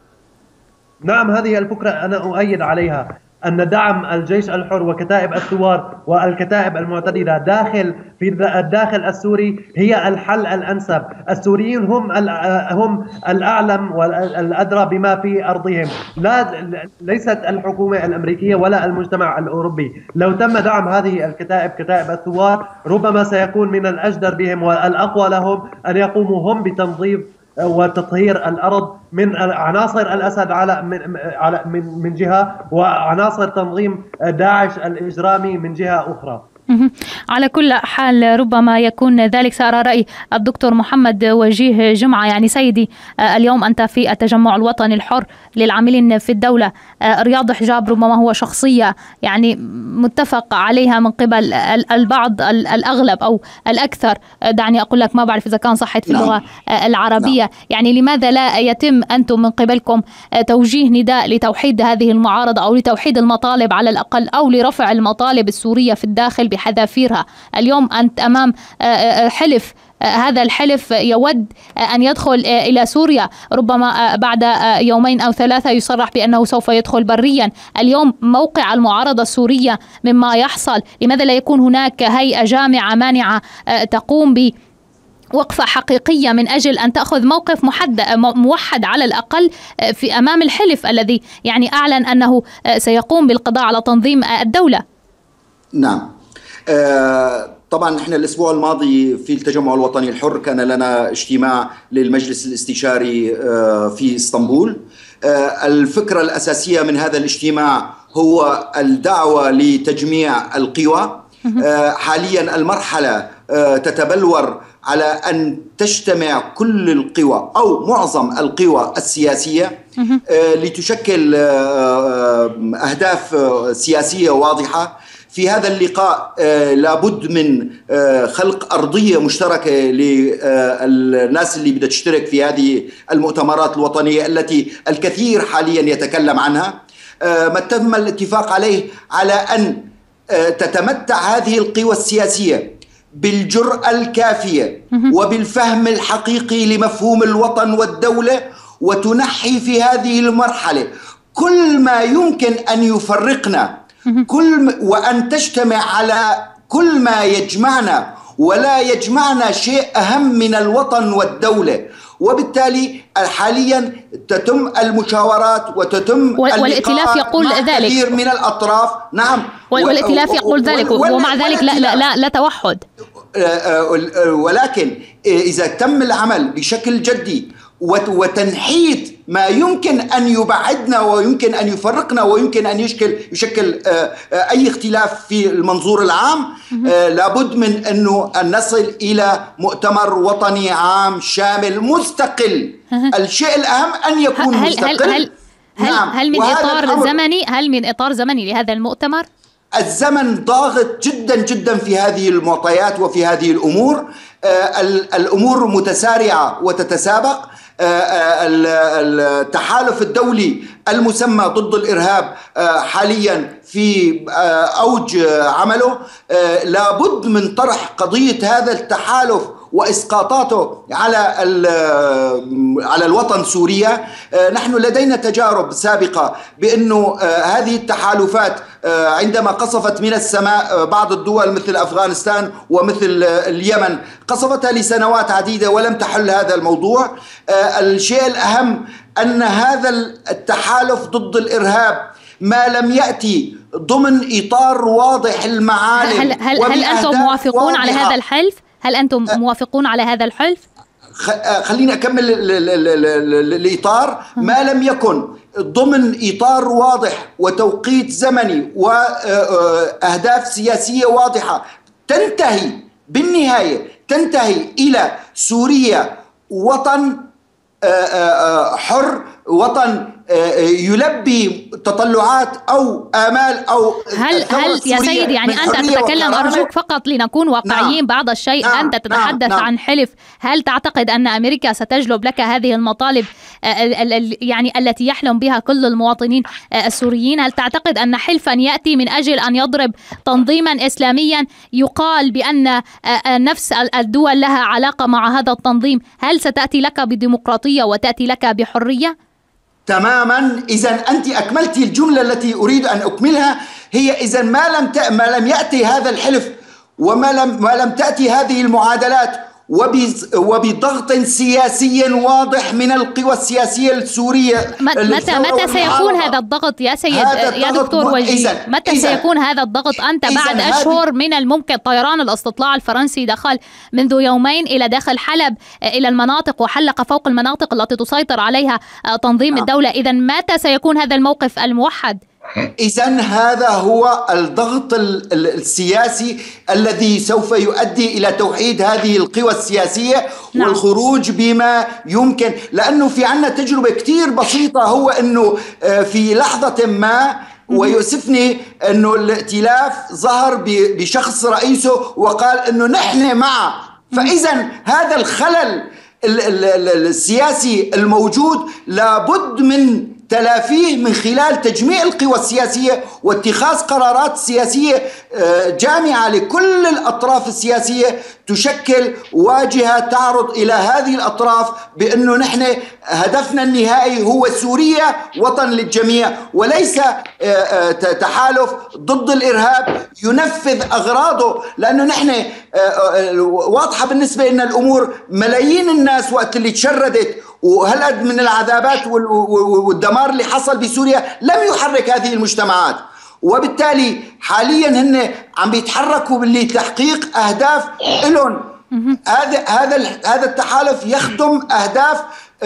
نعم، هذه الفكرة أنا أؤيد عليها، أن دعم الجيش الحر وكتائب الثوار والكتائب المعتدلة في الداخل السوري هي الحل الأنسب. السوريين هم الأعلم والأدرى بما في أرضهم، ليست الحكومة الأمريكية ولا المجتمع الأوروبي. لو تم دعم هذه كتائب الثوار ربما سيكون من الأجدر بهم والأقوى لهم أن يقوموا هم بتنظيف وتطهير الأرض من عناصر الأسد من جهة، وعناصر تنظيم داعش الإجرامي من جهة أخرى. على كل حال ربما يكون ذلك. سأرى رأي الدكتور محمد وجيه جمعة. يعني سيدي، اليوم أنت في التجمع الوطني الحر للعاملين في الدولة. رياض حجاب ربما هو شخصية يعني متفق عليها من قبل البعض، الأغلب أو الأكثر، دعني أقول لك، ما بعرف إذا كان صحت في اللغة العربية. يعني لماذا لا يتم أنتم من قبلكم توجيه نداء لتوحيد هذه المعارضة أو لتوحيد المطالب على الأقل، أو لرفع المطالب السورية في الداخل بحذافيرها. اليوم أنت أمام حلف، هذا الحلف يود أن يدخل إلى سوريا، ربما بعد يومين أو ثلاثة يصرح بأنه سوف يدخل بريا. اليوم موقع المعارضة السورية مما يحصل، لماذا لا يكون هناك هيئة جامعة مانعة تقوم بوقفة حقيقية من أجل أن تأخذ موقف موحد على الأقل في أمام الحلف الذي يعني أعلن أنه سيقوم بالقضاء على تنظيم الدولة؟ نعم، طبعا نحن الأسبوع الماضي في التجمع الوطني الحر كان لنا اجتماع للمجلس الاستشاري في اسطنبول. الفكرة الأساسية من هذا الاجتماع هو الدعوة لتجميع القوى. حاليا المرحلة تتبلور على أن تجتمع كل القوى أو معظم القوى السياسية لتشكل أهداف سياسية واضحة. في هذا اللقاء لابد من خلق أرضية مشتركة للناس اللي بدها تشترك في هذه المؤتمرات الوطنية التي الكثير حاليا يتكلم عنها. ما تم الاتفاق عليه على أن تتمتع هذه القوى السياسية بالجرأة الكافية وبالفهم الحقيقي لمفهوم الوطن والدولة، وتنحي في هذه المرحلة كل ما يمكن أن يفرقنا، وأن تجتمع على كل ما يجمعنا، ولا يجمعنا شيء أهم من الوطن والدولة. وبالتالي حاليا تتم المشاورات وتتم والائتلاف يقول ذلك، كثير من الأطراف. نعم، والائتلاف يقول ذلك، ومع ذلك لا توحد. ولكن إذا تم العمل بشكل جدي وتنحيت ما يمكن أن يبعدنا ويمكن أن يفرقنا ويمكن أن يشكل أي اختلاف في المنظور العام، لابد من أن نصل إلى مؤتمر وطني عام شامل مستقل. الشيء الأهم أن يكون مستقل. هل من إطار زمني لهذا المؤتمر؟ الزمن ضاغط جدا جدا في هذه المعطيات وفي هذه الأمور. الأمور متسارعة وتتسابق. التحالف الدولي المسمى ضد الإرهاب حاليا في أوج عمله. لابد من طرح قضية هذا التحالف وإسقاطاته على الوطن سوريا. نحن لدينا تجارب سابقة بأنه هذه التحالفات عندما قصفت من السماء بعض الدول مثل أفغانستان ومثل اليمن قصفتها لسنوات عديدة ولم تحل هذا الموضوع. الشيء الأهم أن هذا التحالف ضد الإرهاب ما لم يأتي ضمن إطار واضح المعالم. هل أنتم موافقون على هذا الحلف؟ هل أنتم موافقون على هذا الحلف؟ خليني أكمل الإطار. ما لم يكن ضمن إطار واضح وتوقيت زمني وأهداف سياسية واضحة بالنهاية تنتهي إلى سوريا وطن حر، وطن يلبي تطلعات أو آمال أو هل يا سيد يعني أنت تتكلم، أرجوك فقط لنكون واقعيين بعض الشيء. أنت تتحدث عن حلف. هل تعتقد أن أمريكا ستجلب لك هذه المطالب يعني التي يحلم بها كل المواطنين السوريين؟ هل تعتقد أن حلفا يأتي من أجل أن يضرب تنظيما إسلاميا يقال بأن نفس الدول لها علاقة مع هذا التنظيم، هل ستأتي لك بديمقراطية وتأتي لك بحرية؟ تماما. إذا أنت أكملتي الجملة التي أريد أن أكملها. هي إذا ما لم يأتي هذا الحلف وما لم تأتي هذه المعادلات وبضغط سياسي واضح من القوى السياسية السورية. متى سيكون هذا الضغط يا سيد يا دكتور وجيه؟ متى سيكون هذا الضغط؟ أنت بعد أشهر من الممكن طيران الاستطلاع الفرنسي دخل منذ يومين إلى داخل حلب إلى المناطق وحلق فوق المناطق التي تسيطر عليها تنظيم الدولة. إذا متى سيكون هذا الموقف الموحد؟ إذن هذا هو الضغط السياسي الذي سوف يؤدي إلى توحيد هذه القوى السياسية والخروج بما يمكن. لأنه في عنا تجربة كتير بسيطة، هو أنه في لحظة ما ويؤسفني أنه الائتلاف ظهر بشخص رئيسه وقال أنه نحن معه. فإذن هذا الخلل السياسي الموجود لابد من تلافيه من خلال تجميع القوى السياسية واتخاذ قرارات سياسية جامعة لكل الأطراف السياسية تشكل واجهة تعرض إلى هذه الأطراف بأنه نحن هدفنا النهائي هو سوريا وطن للجميع، وليس تحالف ضد الإرهاب ينفذ أغراضه. لأنه نحن واضحة بالنسبة لنا الأمور، ملايين الناس وقت اللي تشردت وهالقد من العذابات والدمار اللي حصل بسوريا لم يحرك هذه المجتمعات، وبالتالي حاليا هن عم بيتحركوا لتحقيق أهداف لهم. هذا التحالف يخدم أهداف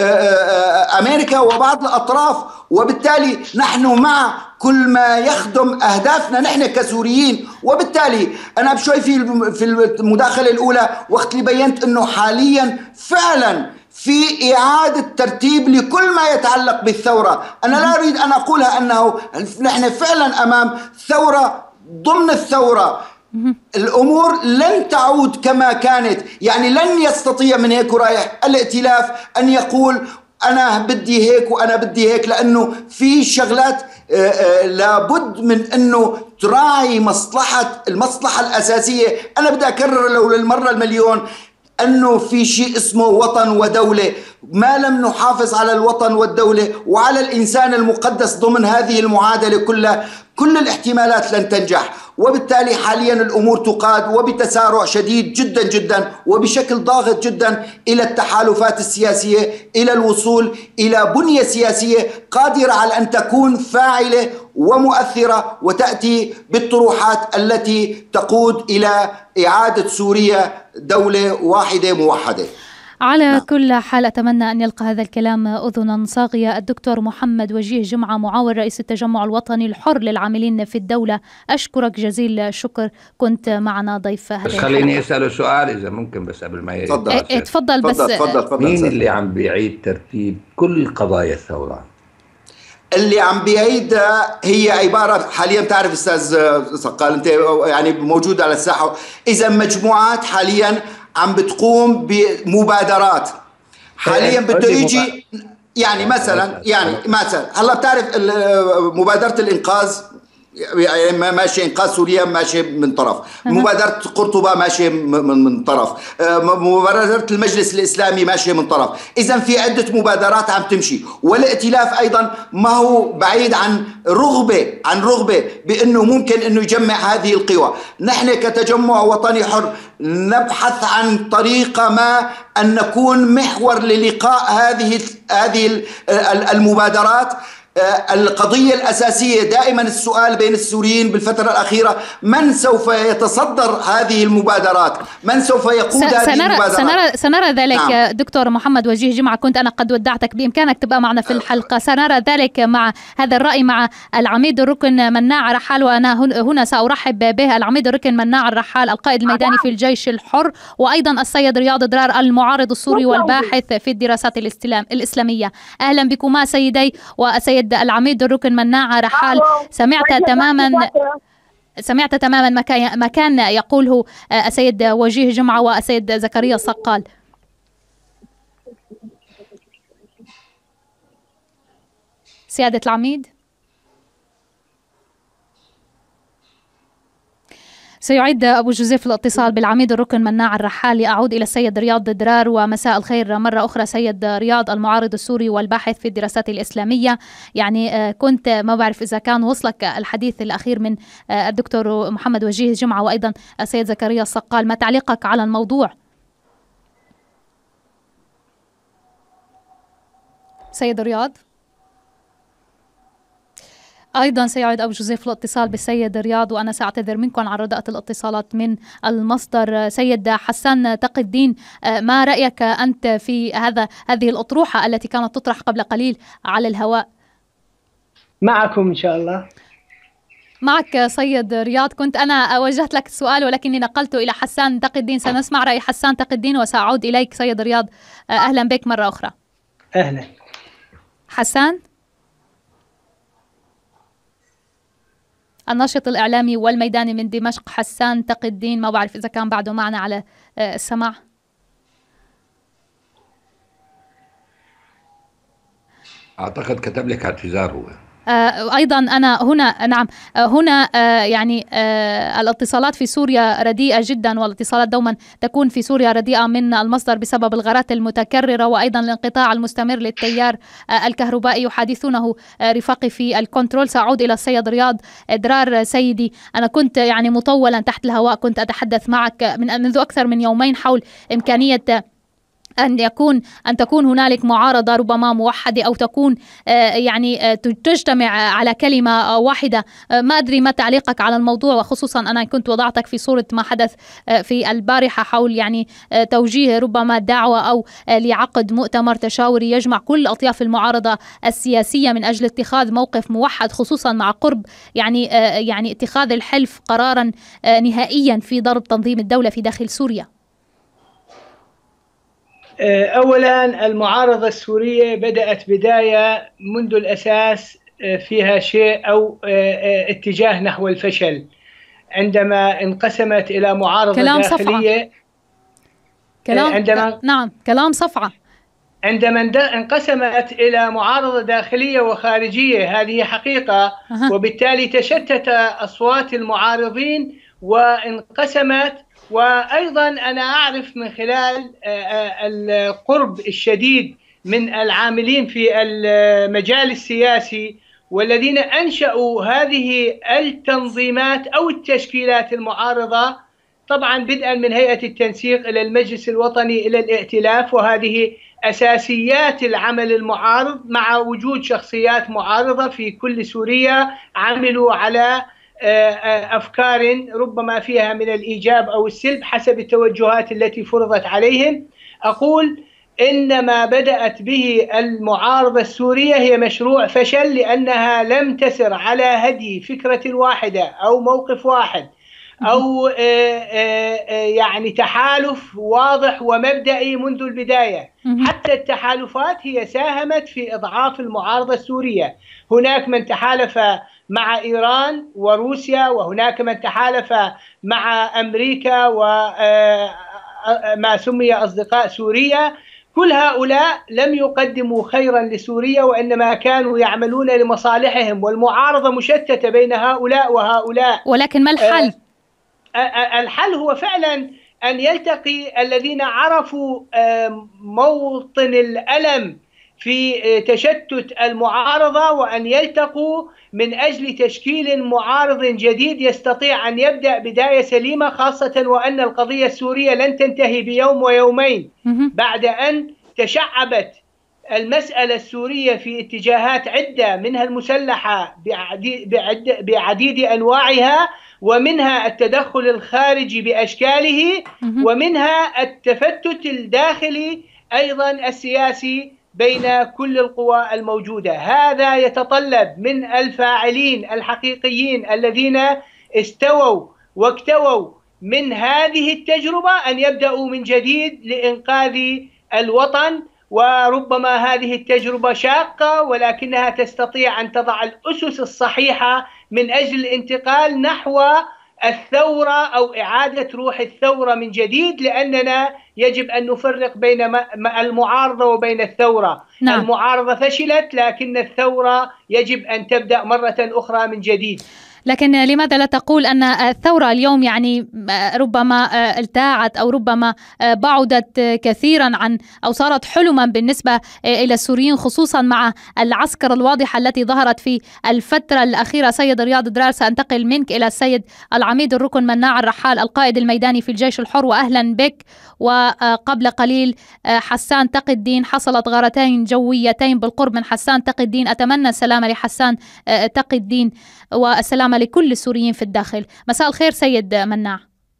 أمريكا وبعض الأطراف، وبالتالي نحن مع كل ما يخدم أهدافنا نحن كسوريين. وبالتالي أنا بشوي في المداخلة الأولى وقت اللي بينت أنه حاليا فعلا في إعادة ترتيب لكل ما يتعلق بالثورة. أنا لا أريد أن أقولها أنه نحن فعلا أمام ثورة ضمن الثورة. الأمور لن تعود كما كانت، يعني لن يستطيع من هيك ورايح الائتلاف أن يقول أنا بدي هيك وأنا بدي هيك، لأنه في شغلات لابد من أنه تراعي المصلحة الأساسية. أنا بدي أكرر لو للمرة المليون أنه في شيء اسمه وطن ودولة. ما لم نحافظ على الوطن والدولة وعلى الإنسان المقدس ضمن هذه المعادلة كلها، كل الاحتمالات لن تنجح. وبالتالي حاليا الأمور تقاد وبتسارع شديد جدا جدا وبشكل ضاغط جدا إلى التحالفات السياسية، إلى الوصول إلى بنية سياسية قادرة على أن تكون فاعلة ومؤثرة وتأتي بالطروحات التي تقود إلى إعادة سوريا دولة واحدة موحدة. على كل حال أتمنى أن يلقى هذا الكلام أذنا صاغية. الدكتور محمد وجيه جمعة، معاون رئيس التجمع الوطني الحر للعاملين في الدولة، أشكرك جزيل الشكر، كنت معنا ضيف هذا. بس خليني أسأله سؤال إذا ممكن، بس قبل ما تفضل. بس مين اللي عم بيعيد ترتيب كل قضايا الثورة؟ اللي عم بيعيدها هي عبارة حاليا، تعرف أستاذ صقال أنت يعني موجود على الساحة، إذا مجموعات حاليا عم بتقوم بمبادرات حاليا بده يجي يعني مثلا هلا بتعرف مبادرة الإنقاذ يعني ماشي، إنقاذ سوريا ماشي من طرف، مبادرة قرطبة ماشي من طرف، مبادرة المجلس الإسلامي ماشي من طرف. إذن في عدة مبادرات عم تمشي، والائتلاف أيضا ما هو بعيد عن رغبة بأنه ممكن أنه يجمع هذه القوى. نحن كتجمع وطني حر نبحث عن طريقة ما أن نكون محور للقاء هذه المبادرات. القضية الأساسية دائما السؤال بين السوريين بالفترة الأخيرة: من سوف يتصدر هذه المبادرات؟ من سوف يقود هذه المبادرات؟ سنرى ذلك. نعم. دكتور محمد وجيه جمعة، كنت أنا قد ودعتك، بإمكانك تبقى معنا في الحلقة. سنرى ذلك مع هذا الرأي مع العميد الركن مناع رحال، وأنا هنا سأرحب به العميد الركن مناع الرحال القائد الميداني في الجيش الحر، وأيضا السيد رياض درار المعارض السوري والباحث في الدراسات الإسلامية. أهلا بكما سيدي. وسيد العميد الركن مناع رحال، سمعت تماما ما كان يقوله السيد وجيه جمعة والسيد زكريا الصقال. سيادة العميد، سيعيد أبو جوزيف الاتصال بالعميد الركن مناع الرحال لأعود إلى السيد رياض درار. ومساء الخير مرة أخرى سيد رياض، المعارض السوري والباحث في الدراسات الإسلامية. يعني كنت ما بعرف إذا كان وصلك الحديث الأخير من الدكتور محمد وجيه جمعة وأيضا السيد زكريا الصقال، ما تعليقك على الموضوع؟ سيد رياض. أيضا سيعيد أبو جوزيف الاتصال بالسيد رياض، وأنا سأعتذر منكم عن رداءة الاتصالات من المصدر. سيد حسان تقي الدين، ما رأيك أنت في هذه الأطروحة التي كانت تطرح قبل قليل على الهواء؟ معكم إن شاء الله. معك سيد رياض. كنت أنا وجهت لك السؤال ولكني نقلته إلى حسان تقي الدين. سنسمع رأي حسان تقي الدين وسأعود إليك سيد رياض. أهلا بك مرة أخرى. أهلا حسان، الناشط الإعلامي والميداني من دمشق حسان تقي الدين، ما بعرف إذا كان بعده معنا على السماع. أعتقد كتب لك اعتذار هو. أيضا أنا هنا نعم هنا يعني الاتصالات في سوريا رديئة جدا، والاتصالات دوما تكون في سوريا رديئة من المصدر بسبب الغارات المتكررة، وأيضا الانقطاع المستمر للتيار الكهربائي. يحادثونه رفاقي في الكنترول. سأعود إلى السيد رياض درار. سيدي، أنا كنت يعني مطولا تحت الهواء كنت أتحدث معك منذ أكثر من يومين حول إمكانية أن تكون هنالك معارضة ربما موحدة، أو تكون يعني تجتمع على كلمة واحدة. ما أدري ما تعليقك على الموضوع، وخصوصا أنا كنت وضعتك في صورة ما حدث في البارحة حول يعني توجيه ربما دعوة أو لعقد مؤتمر تشاوري يجمع كل أطياف المعارضة السياسية من أجل اتخاذ موقف موحد، خصوصا مع قرب يعني اتخاذ الحلف قرارا نهائيا في ضرب تنظيم الدولة في داخل سوريا. أولا، المعارضة السورية بدأت بداية منذ الأساس فيها شيء أو اتجاه نحو الفشل، عندما انقسمت إلى معارضة كلام داخلية. كلام صفعة. عندما انقسمت إلى معارضة داخلية وخارجية، هذه حقيقة، وبالتالي تشتت أصوات المعارضين وانقسمت. وأيضا أنا أعرف من خلال القرب الشديد من العاملين في المجال السياسي والذين أنشأوا هذه التنظيمات أو التشكيلات المعارضة، طبعا بدءا من هيئة التنسيق إلى المجلس الوطني إلى الائتلاف، وهذه أساسيات العمل المعارض، مع وجود شخصيات معارضة في كل سوريا عملوا على أفكار ربما فيها من الإيجاب أو السلب حسب التوجهات التي فرضت عليهم. أقول إن ما بدأت به المعارضة السورية هي مشروع فشل، لأنها لم تسر على هدي فكرة واحدة أو موقف واحد أو يعني تحالف واضح ومبدئي منذ البداية. حتى التحالفات هي ساهمت في إضعاف المعارضة السورية. هناك من تحالف مع إيران وروسيا، وهناك من تحالف مع أمريكا وما سمي أصدقاء سوريا. كل هؤلاء لم يقدموا خيرا لسوريا، وإنما كانوا يعملون لمصالحهم، والمعارضة مشتتة بين هؤلاء وهؤلاء. ولكن ما الحل؟ الحل هو فعلا أن يلتقي الذين عرفوا موطن الألم في تشتت المعارضة، وأن يلتقوا من أجل تشكيل معارض جديد يستطيع أن يبدأ بداية سليمة، خاصة وأن القضية السورية لن تنتهي بيوم ويومين. بعد أن تشعبت المسألة السورية في اتجاهات عدة، منها المسلحة بعديد أنواعها، ومنها التدخل الخارجي بأشكاله، ومنها التفتت الداخلي أيضا السياسي بين كل القوى الموجودة. هذا يتطلب من الفاعلين الحقيقيين الذين استووا واكتووا من هذه التجربة أن يبدأوا من جديد لإنقاذ الوطن. وربما هذه التجربة شاقة، ولكنها تستطيع أن تضع الأسس الصحيحة من أجل الانتقال نحو الثورة أو إعادة روح الثورة من جديد، لأننا يجب أن نفرق بين المعارضة وبين الثورة. نعم. المعارضة فشلت، لكن الثورة يجب أن تبدأ مرة أخرى من جديد. لكن لماذا لا تقول أن الثورة اليوم يعني ربما التاعت أو ربما بعدت كثيرا عن أو صارت حلما بالنسبة إلى السوريين، خصوصا مع العسكر الواضحة التي ظهرت في الفترة الأخيرة. سيد رياض درار، سأنتقل منك إلى السيد العميد الركن مناع الرحال، القائد الميداني في الجيش الحر، وأهلا بك. وقبل قليل حسان تقي الدين، حصلت غارتين جويتين بالقرب من حسان تقي الدين. أتمنى السلامة لحسان تقي الدين والسلامة لكل السوريين في الداخل. مساء الخير سيد مناع.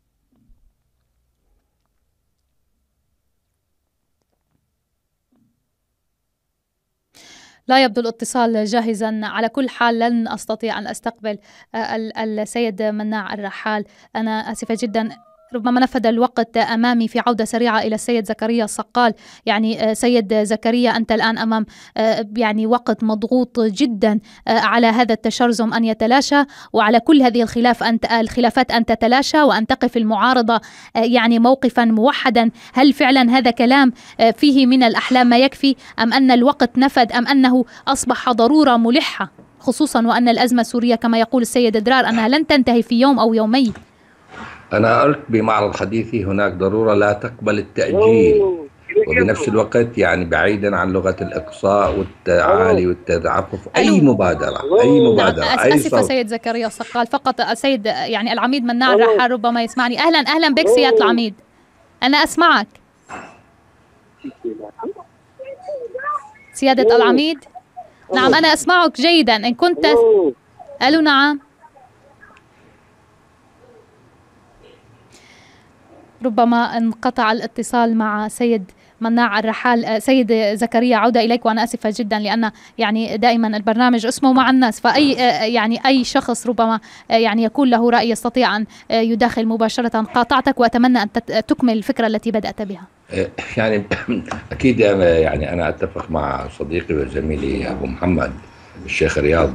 لا يبدو الاتصال جاهزا. على كل حال لن أستطيع أن أستقبل السيد مناع الرحال. أنا آسفة جدا. ربما نفد الوقت أمامي في عودة سريعة إلى السيد زكريا الصقال. يعني سيد زكريا، أنت الآن أمام يعني وقت مضغوط جدا على هذا التشرذم أن يتلاشى، وعلى كل هذه الخلافات أن تتلاشى، وأن تقف المعارضة يعني موقفا موحدا. هل فعلا هذا كلام فيه من الأحلام ما يكفي، أم أن الوقت نفد، أم أنه أصبح ضرورة ملحة، خصوصا وأن الأزمة السورية كما يقول السيد درار أنها لن تنتهي في يوم أو يومين؟ أنا قلت بمعرض حديثي هناك ضرورة لا تقبل التأجيل، وبنفس الوقت يعني بعيدا عن لغة الإقصاء والتعالي والتعفف أي مبادرة أي أسف صوت. سيد زكريا الصقال، فقط السيد يعني العميد مناع الرحال ربما يسمعني. أهلا بك سيادة العميد، أنا أسمعك سيادة العميد. نعم أنا أسمعك جيدا إن كنت ألو نعم. ربما انقطع الاتصال مع سيد مناع الرحال. سيد زكريا، عودة إليك، وأنا أسفة جدا لأن يعني دائما البرنامج اسمه مع الناس، فأي يعني أي شخص ربما يعني يكون له رأي يستطيع أن يداخل مباشرة. قاطعتك وأتمنى أن تكمل الفكرة التي بدأت بها. يعني أكيد يعني أنا أتفق مع صديقي وزميلي أبو محمد الشيخ رياض،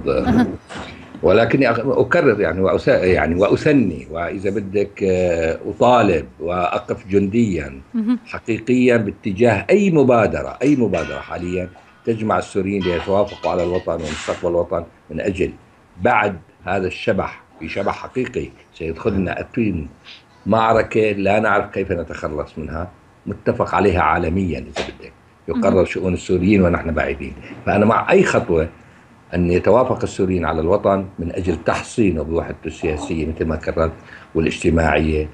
ولكني أكرر يعني وأثني وإذا بدك أطالب وأقف جنديا حقيقيا باتجاه أي مبادرة حاليا تجمع السوريين ليتوافقوا على الوطن ومستقبل الوطن، من أجل بعد هذا الشبح، في شبح حقيقي سيدخلنا أتين معركة لا نعرف كيف نتخلص منها، متفق عليها عالميا إذا بدك، يقرر شؤون السوريين ونحن بعيدين. فأنا مع أي خطوة أن يتوافق السوريين على الوطن من أجل تحصينه بوحدته السياسية مثل ما كررت، والاجتماعية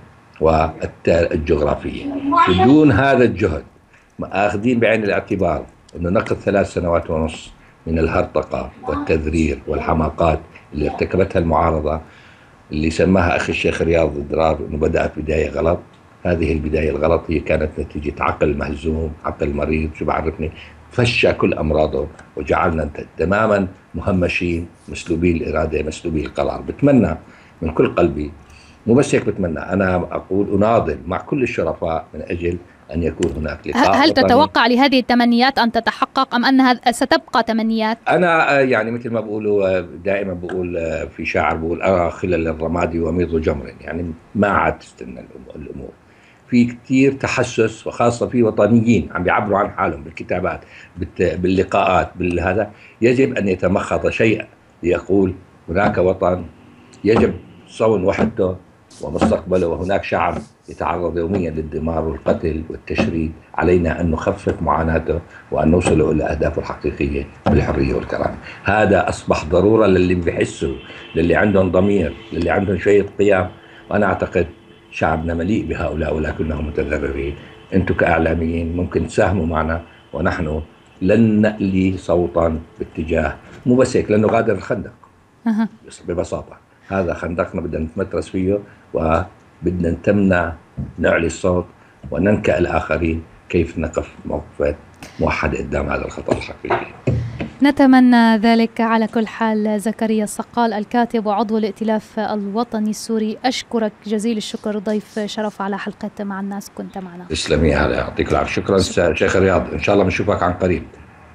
والجغرافية. بدون هذا الجهد، آخذين بعين الاعتبار أنه نقض 3 سنوات ونص من الهرطقة والتذرير والحماقات اللي ارتكبتها المعارضة، اللي سماها أخي الشيخ رياض الدرار أنه بدأت بداية غلط. هذه البداية الغلط هي كانت نتيجة عقل مهزوم، عقل مريض، شو بعرفني، فشى كل أمراضه وجعلنا تماما مهمشين، مسلوبي الإرادة، مسلوبي القرار. بتمنى من كل قلبي، مو بس هيك، بتمنى، أنا أقول أناضل مع كل الشرفاء من أجل أن يكون هناك لقاء. هل تتوقع لهذه التمنيات أن تتحقق، أم أنها ستبقى تمنيات؟ أنا يعني مثل ما بقولوا دائما، بقول في شاعر بقول أرى خلل الرماد وميض جمر، يعني ما عاد تستنى الأمور. في كتير تحسس، وخاصة في وطنيين عم بيعبروا عن حالهم بالكتابات، باللقاءات، بالهذا. يجب أن يتمخض شيء ليقول هناك وطن يجب صون وحدته ومستقبله، وهناك شعب يتعرض يوميا للدمار والقتل والتشريد. علينا أن نخفف معاناته وأن نوصل إلى أهدافه الحقيقية بالحرية والكرامة. هذا أصبح ضرورة للي بيحسوا، للي عندهم ضمير، للي عندهم شوية قيم. وأنا أعتقد شعبنا مليء بهؤلاء ولكنهم متضررين. أنتم كإعلاميين ممكن تساهموا معنا، ونحن لن نألي صوتا باتجاه، مو بس هيك، لأنه غادر الخندق ببساطة. هذا خندقنا بدنا نتمترس فيه، وبدنا نتمنى نعلي الصوت وننكأ الآخرين كيف نقف موقف موحد قدام هذا الخطر الحقيقي. نتمنى ذلك. على كل حال، زكريا الصقال الكاتب وعضو الائتلاف الوطني السوري، أشكرك جزيل الشكر، ضيف شرف على حلقة مع الناس، كنت معنا. تسلمي، هلا يعطيك العافية. شكرا شيخ رياض، إن شاء الله بنشوفك عن قريب.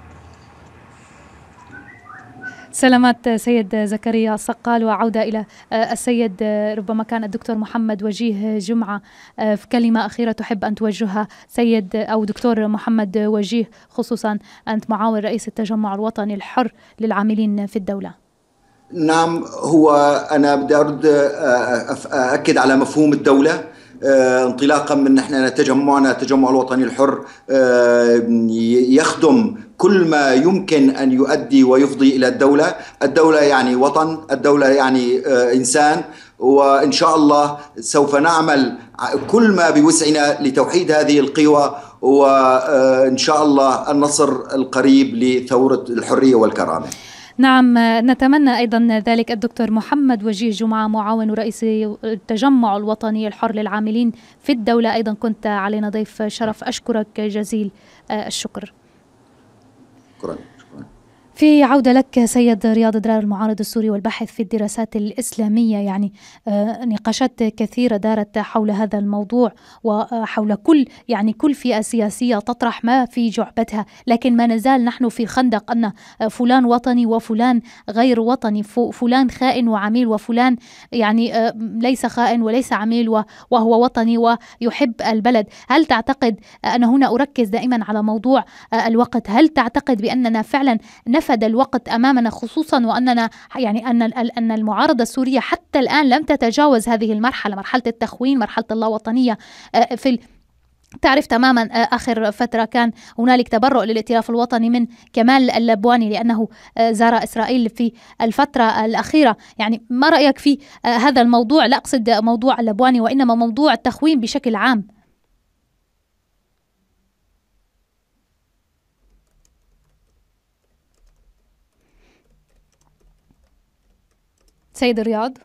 سلامات سيد زكريا الصقال. وعودة إلى السيد، ربما كان الدكتور محمد وجيه جمعة في كلمة أخيرة تحب أن توجهها سيد أو دكتور محمد وجيه، خصوصا أنت معاون رئيس التجمع الوطني الحر للعاملين في الدولة. نعم، هو أنا بدي أرد أأكد على مفهوم الدولة، انطلاقا من نحن تجمعنا التجمع الوطني الحر يخدم كل ما يمكن أن يؤدي ويفضي إلى الدولة. الدولة يعني وطن، الدولة يعني إنسان، وإن شاء الله سوف نعمل كل ما بوسعنا لتوحيد هذه القوى، وإن شاء الله النصر القريب لثورة الحرية والكرامة. نعم، نتمنى أيضا ذلك. الدكتور محمد وجيه جمعة، معاون رئيس التجمع الوطني الحر للعاملين في الدولة، أيضا كنت علينا ضيف شرف، أشكرك جزيل الشكر. شكرا. في عودة لك سيد رياض درار، المعارض السوري والباحث في الدراسات الإسلامية، يعني نقاشات كثيرة دارت حول هذا الموضوع وحول كل فئة سياسية تطرح ما في جعبتها، لكن ما نزال نحن في خندق أن فلان وطني وفلان غير وطني، فلان خائن وعميل وفلان يعني ليس خائن وليس عميل وهو وطني ويحب البلد. هل تعتقد، أنا هنا أركز دائما على موضوع الوقت، هل تعتقد بأننا فعلا نفد الوقت أمامنا، خصوصا وأننا يعني أن المعارضة السورية حتى الآن لم تتجاوز هذه المرحلة، مرحلة التخوين، مرحلة اللاوطنية؟ تعرف تماما آخر فترة كان هنالك تبرؤ للائتلاف الوطني من كمال اللبواني لأنه زار إسرائيل في الفترة الأخيرة. يعني ما رأيك في هذا الموضوع؟ لا أقصد موضوع اللبواني وإنما موضوع التخوين بشكل عام. سيد رياض.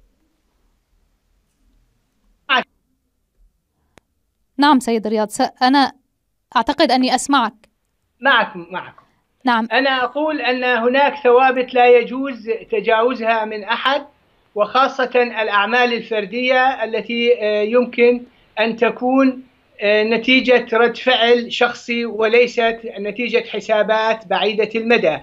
نعم سيد رياض، أنا أعتقد أني أسمعك. معكم. نعم. أنا أقول أن هناك ثوابت لا يجوز تجاوزها من أحد، وخاصة الأعمال الفردية التي يمكن أن تكون نتيجة رد فعل شخصي وليست نتيجة حسابات بعيدة المدى.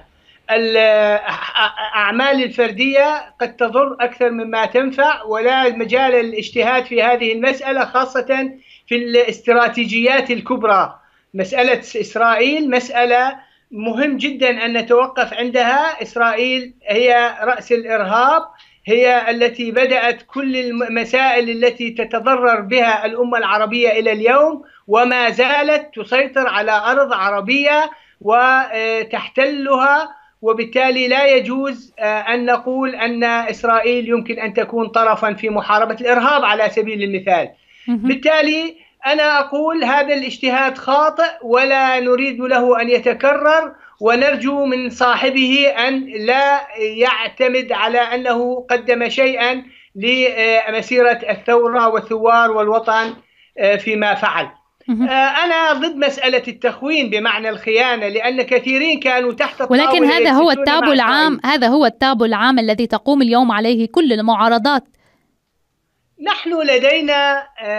الأعمال الفردية قد تضر أكثر مما تنفع، ولا مجال الاجتهاد في هذه المسألة، خاصة في الاستراتيجيات الكبرى. مسألة إسرائيل مسألة مهم جدا أن نتوقف عندها. إسرائيل هي رأس الإرهاب، هي التي بدأت كل المسائل التي تتضرر بها الأمة العربية إلى اليوم، وما زالت تسيطر على أرض عربية وتحتلها، وبالتالي لا يجوز أن نقول أن إسرائيل يمكن أن تكون طرفا في محاربة الإرهاب على سبيل المثال. بالتالي أنا أقول هذا الاجتهاد خاطئ ولا نريد له أن يتكرر، ونرجو من صاحبه أن لا يعتمد على أنه قدم شيئا لمسيرة الثورة والثوار والوطن فيما فعل. أنا ضد مسألة التخوين بمعنى الخيانة، لأن كثيرين كانوا تحت الطاولة، ولكن هذا هو التابو العام، هذا هو التابو العام الذي تقوم اليوم عليه كل المعارضات. نحن لدينا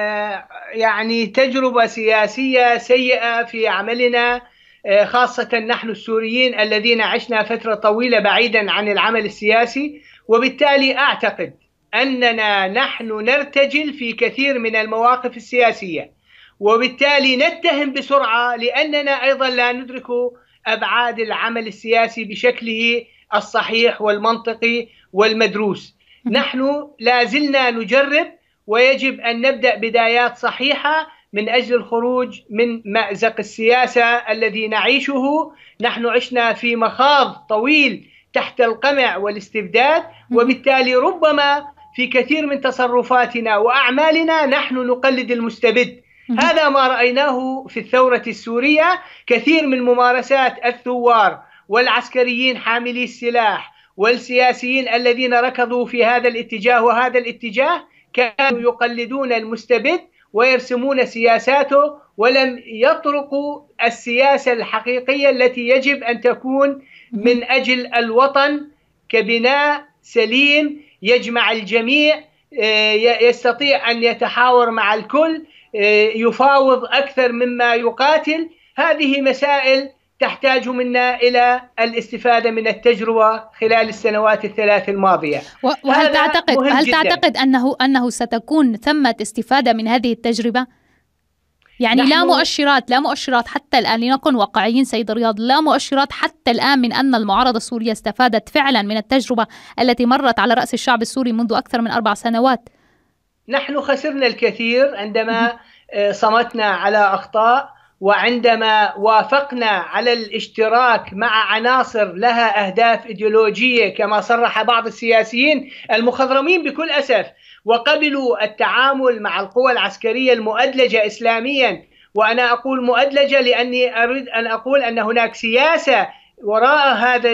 يعني تجربة سياسية سيئة في عملنا، خاصة نحن السوريين الذين عشنا فترة طويلة بعيدا عن العمل السياسي، وبالتالي أعتقد أننا نحن نرتجل في كثير من المواقف السياسية، وبالتالي نتهم بسرعة لأننا أيضا لا ندرك أبعاد العمل السياسي بشكله الصحيح والمنطقي والمدروس. نحن لا زلنا نجرب، ويجب أن نبدأ بدايات صحيحة من أجل الخروج من مأزق السياسة الذي نعيشه. نحن عشنا في مخاض طويل تحت القمع والاستبداد، وبالتالي ربما في كثير من تصرفاتنا وأعمالنا نحن نقلد المستبد. هذا ما رأيناه في الثورة السورية، كثير من ممارسات الثوار والعسكريين حاملي السلاح والسياسيين الذين ركضوا في هذا الاتجاه وهذا الاتجاه كانوا يقلدون المستبد ويرسمون سياساته، ولم يطرقوا السياسة الحقيقية التي يجب أن تكون من أجل الوطن كبناء سليم يجمع الجميع، يستطيع أن يتحاور مع الكل، يفاوض أكثر مما يقاتل. هذه مسائل تحتاج منا إلى الاستفادة من التجربة خلال السنوات الثلاث الماضية. وهل تعتقد أنه ستكون ثمة استفادة من هذه التجربة؟ يعني لا مؤشرات حتى الآن، لنكن واقعيين سيد رياض، لا مؤشرات حتى الآن من أن المعارضة السورية استفادت فعلا من التجربة التي مرت على رأس الشعب السوري منذ أكثر من 4 سنوات. نحن خسرنا الكثير عندما صمتنا على أخطاء، وعندما وافقنا على الاشتراك مع عناصر لها أهداف إيديولوجية كما صرح بعض السياسيين المخضرمين بكل أسف، وقبلوا التعامل مع القوى العسكرية المؤدلجة إسلاميا. وأنا أقول مؤدلجة لأني أريد أن أقول أن هناك سياسة وراء هذا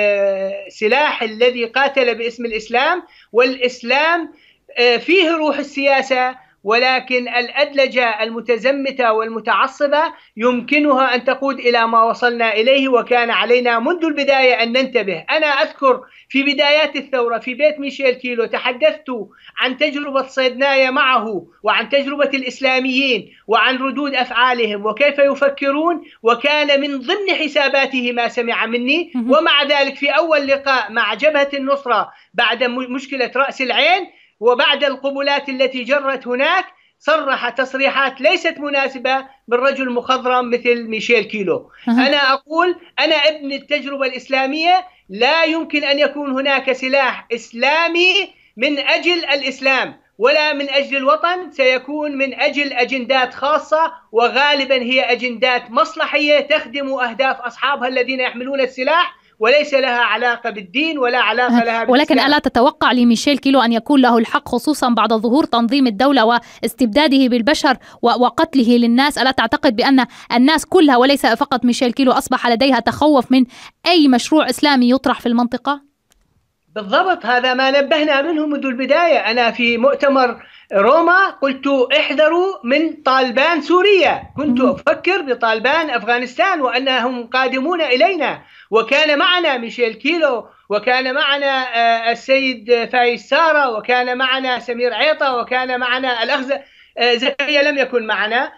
السلاح الذي قاتل باسم الإسلام، والإسلام فيه روح السياسة ولكن الأدلجة المتزمتة والمتعصبة يمكنها أن تقود إلى ما وصلنا إليه، وكان علينا منذ البداية أن ننتبه. أنا أذكر في بدايات الثورة في بيت ميشيل كيلو تحدثت عن تجربة صيدنايا معه، وعن تجربة الإسلاميين، وعن ردود أفعالهم وكيف يفكرون، وكان من ضمن حساباته ما سمع مني. ومع ذلك في أول لقاء مع جبهة النصرة بعد مشكلة رأس العين وبعد القبلات التي جرت هناك، صرح تصريحات ليست مناسبة من رجل مخضرم مثل ميشيل كيلو. أنا أقول أنا ابن التجربة الإسلامية، لا يمكن أن يكون هناك سلاح إسلامي من أجل الإسلام ولا من أجل الوطن، سيكون من أجل أجندات خاصة، وغالبا هي أجندات مصلحية تخدم أهداف أصحابها الذين يحملون السلاح، وليس لها علاقة بالدين ولا علاقة لها بالإسلام. ولكن ألا تتوقع لميشيل كيلو أن يكون له الحق، خصوصا بعد ظهور تنظيم الدولة واستبداده بالبشر وقتله للناس؟ ألا تعتقد بأن الناس كلها وليس فقط ميشيل كيلو أصبح لديها تخوف من أي مشروع إسلامي يطرح في المنطقة؟ بالضبط، هذا ما نبهنا منه منذ البداية. أنا في مؤتمر روما قلت احذروا من طالبان سوريا، كنت أفكر بطالبان أفغانستان وأنهم قادمون إلينا، وكان معنا ميشيل كيلو، وكان معنا السيد فايز سارة، وكان معنا سمير عيطة، وكان معنا الأخ زكريا لم يكن معنا.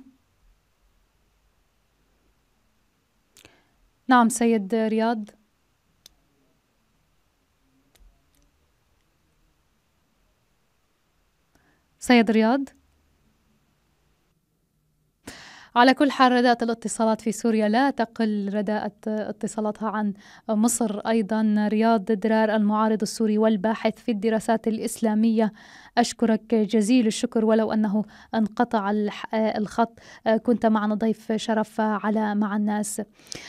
نعم سيد رياض. سيد رياض، على كل حال رداءة الاتصالات في سوريا لا تقل رداءة اتصالاتها عن مصر أيضا. رياض درار المعارض السوري والباحث في الدراسات الإسلامية، أشكرك جزيل الشكر، ولو أنه انقطع الخط كنت معنا ضيف شرف على مع الناس.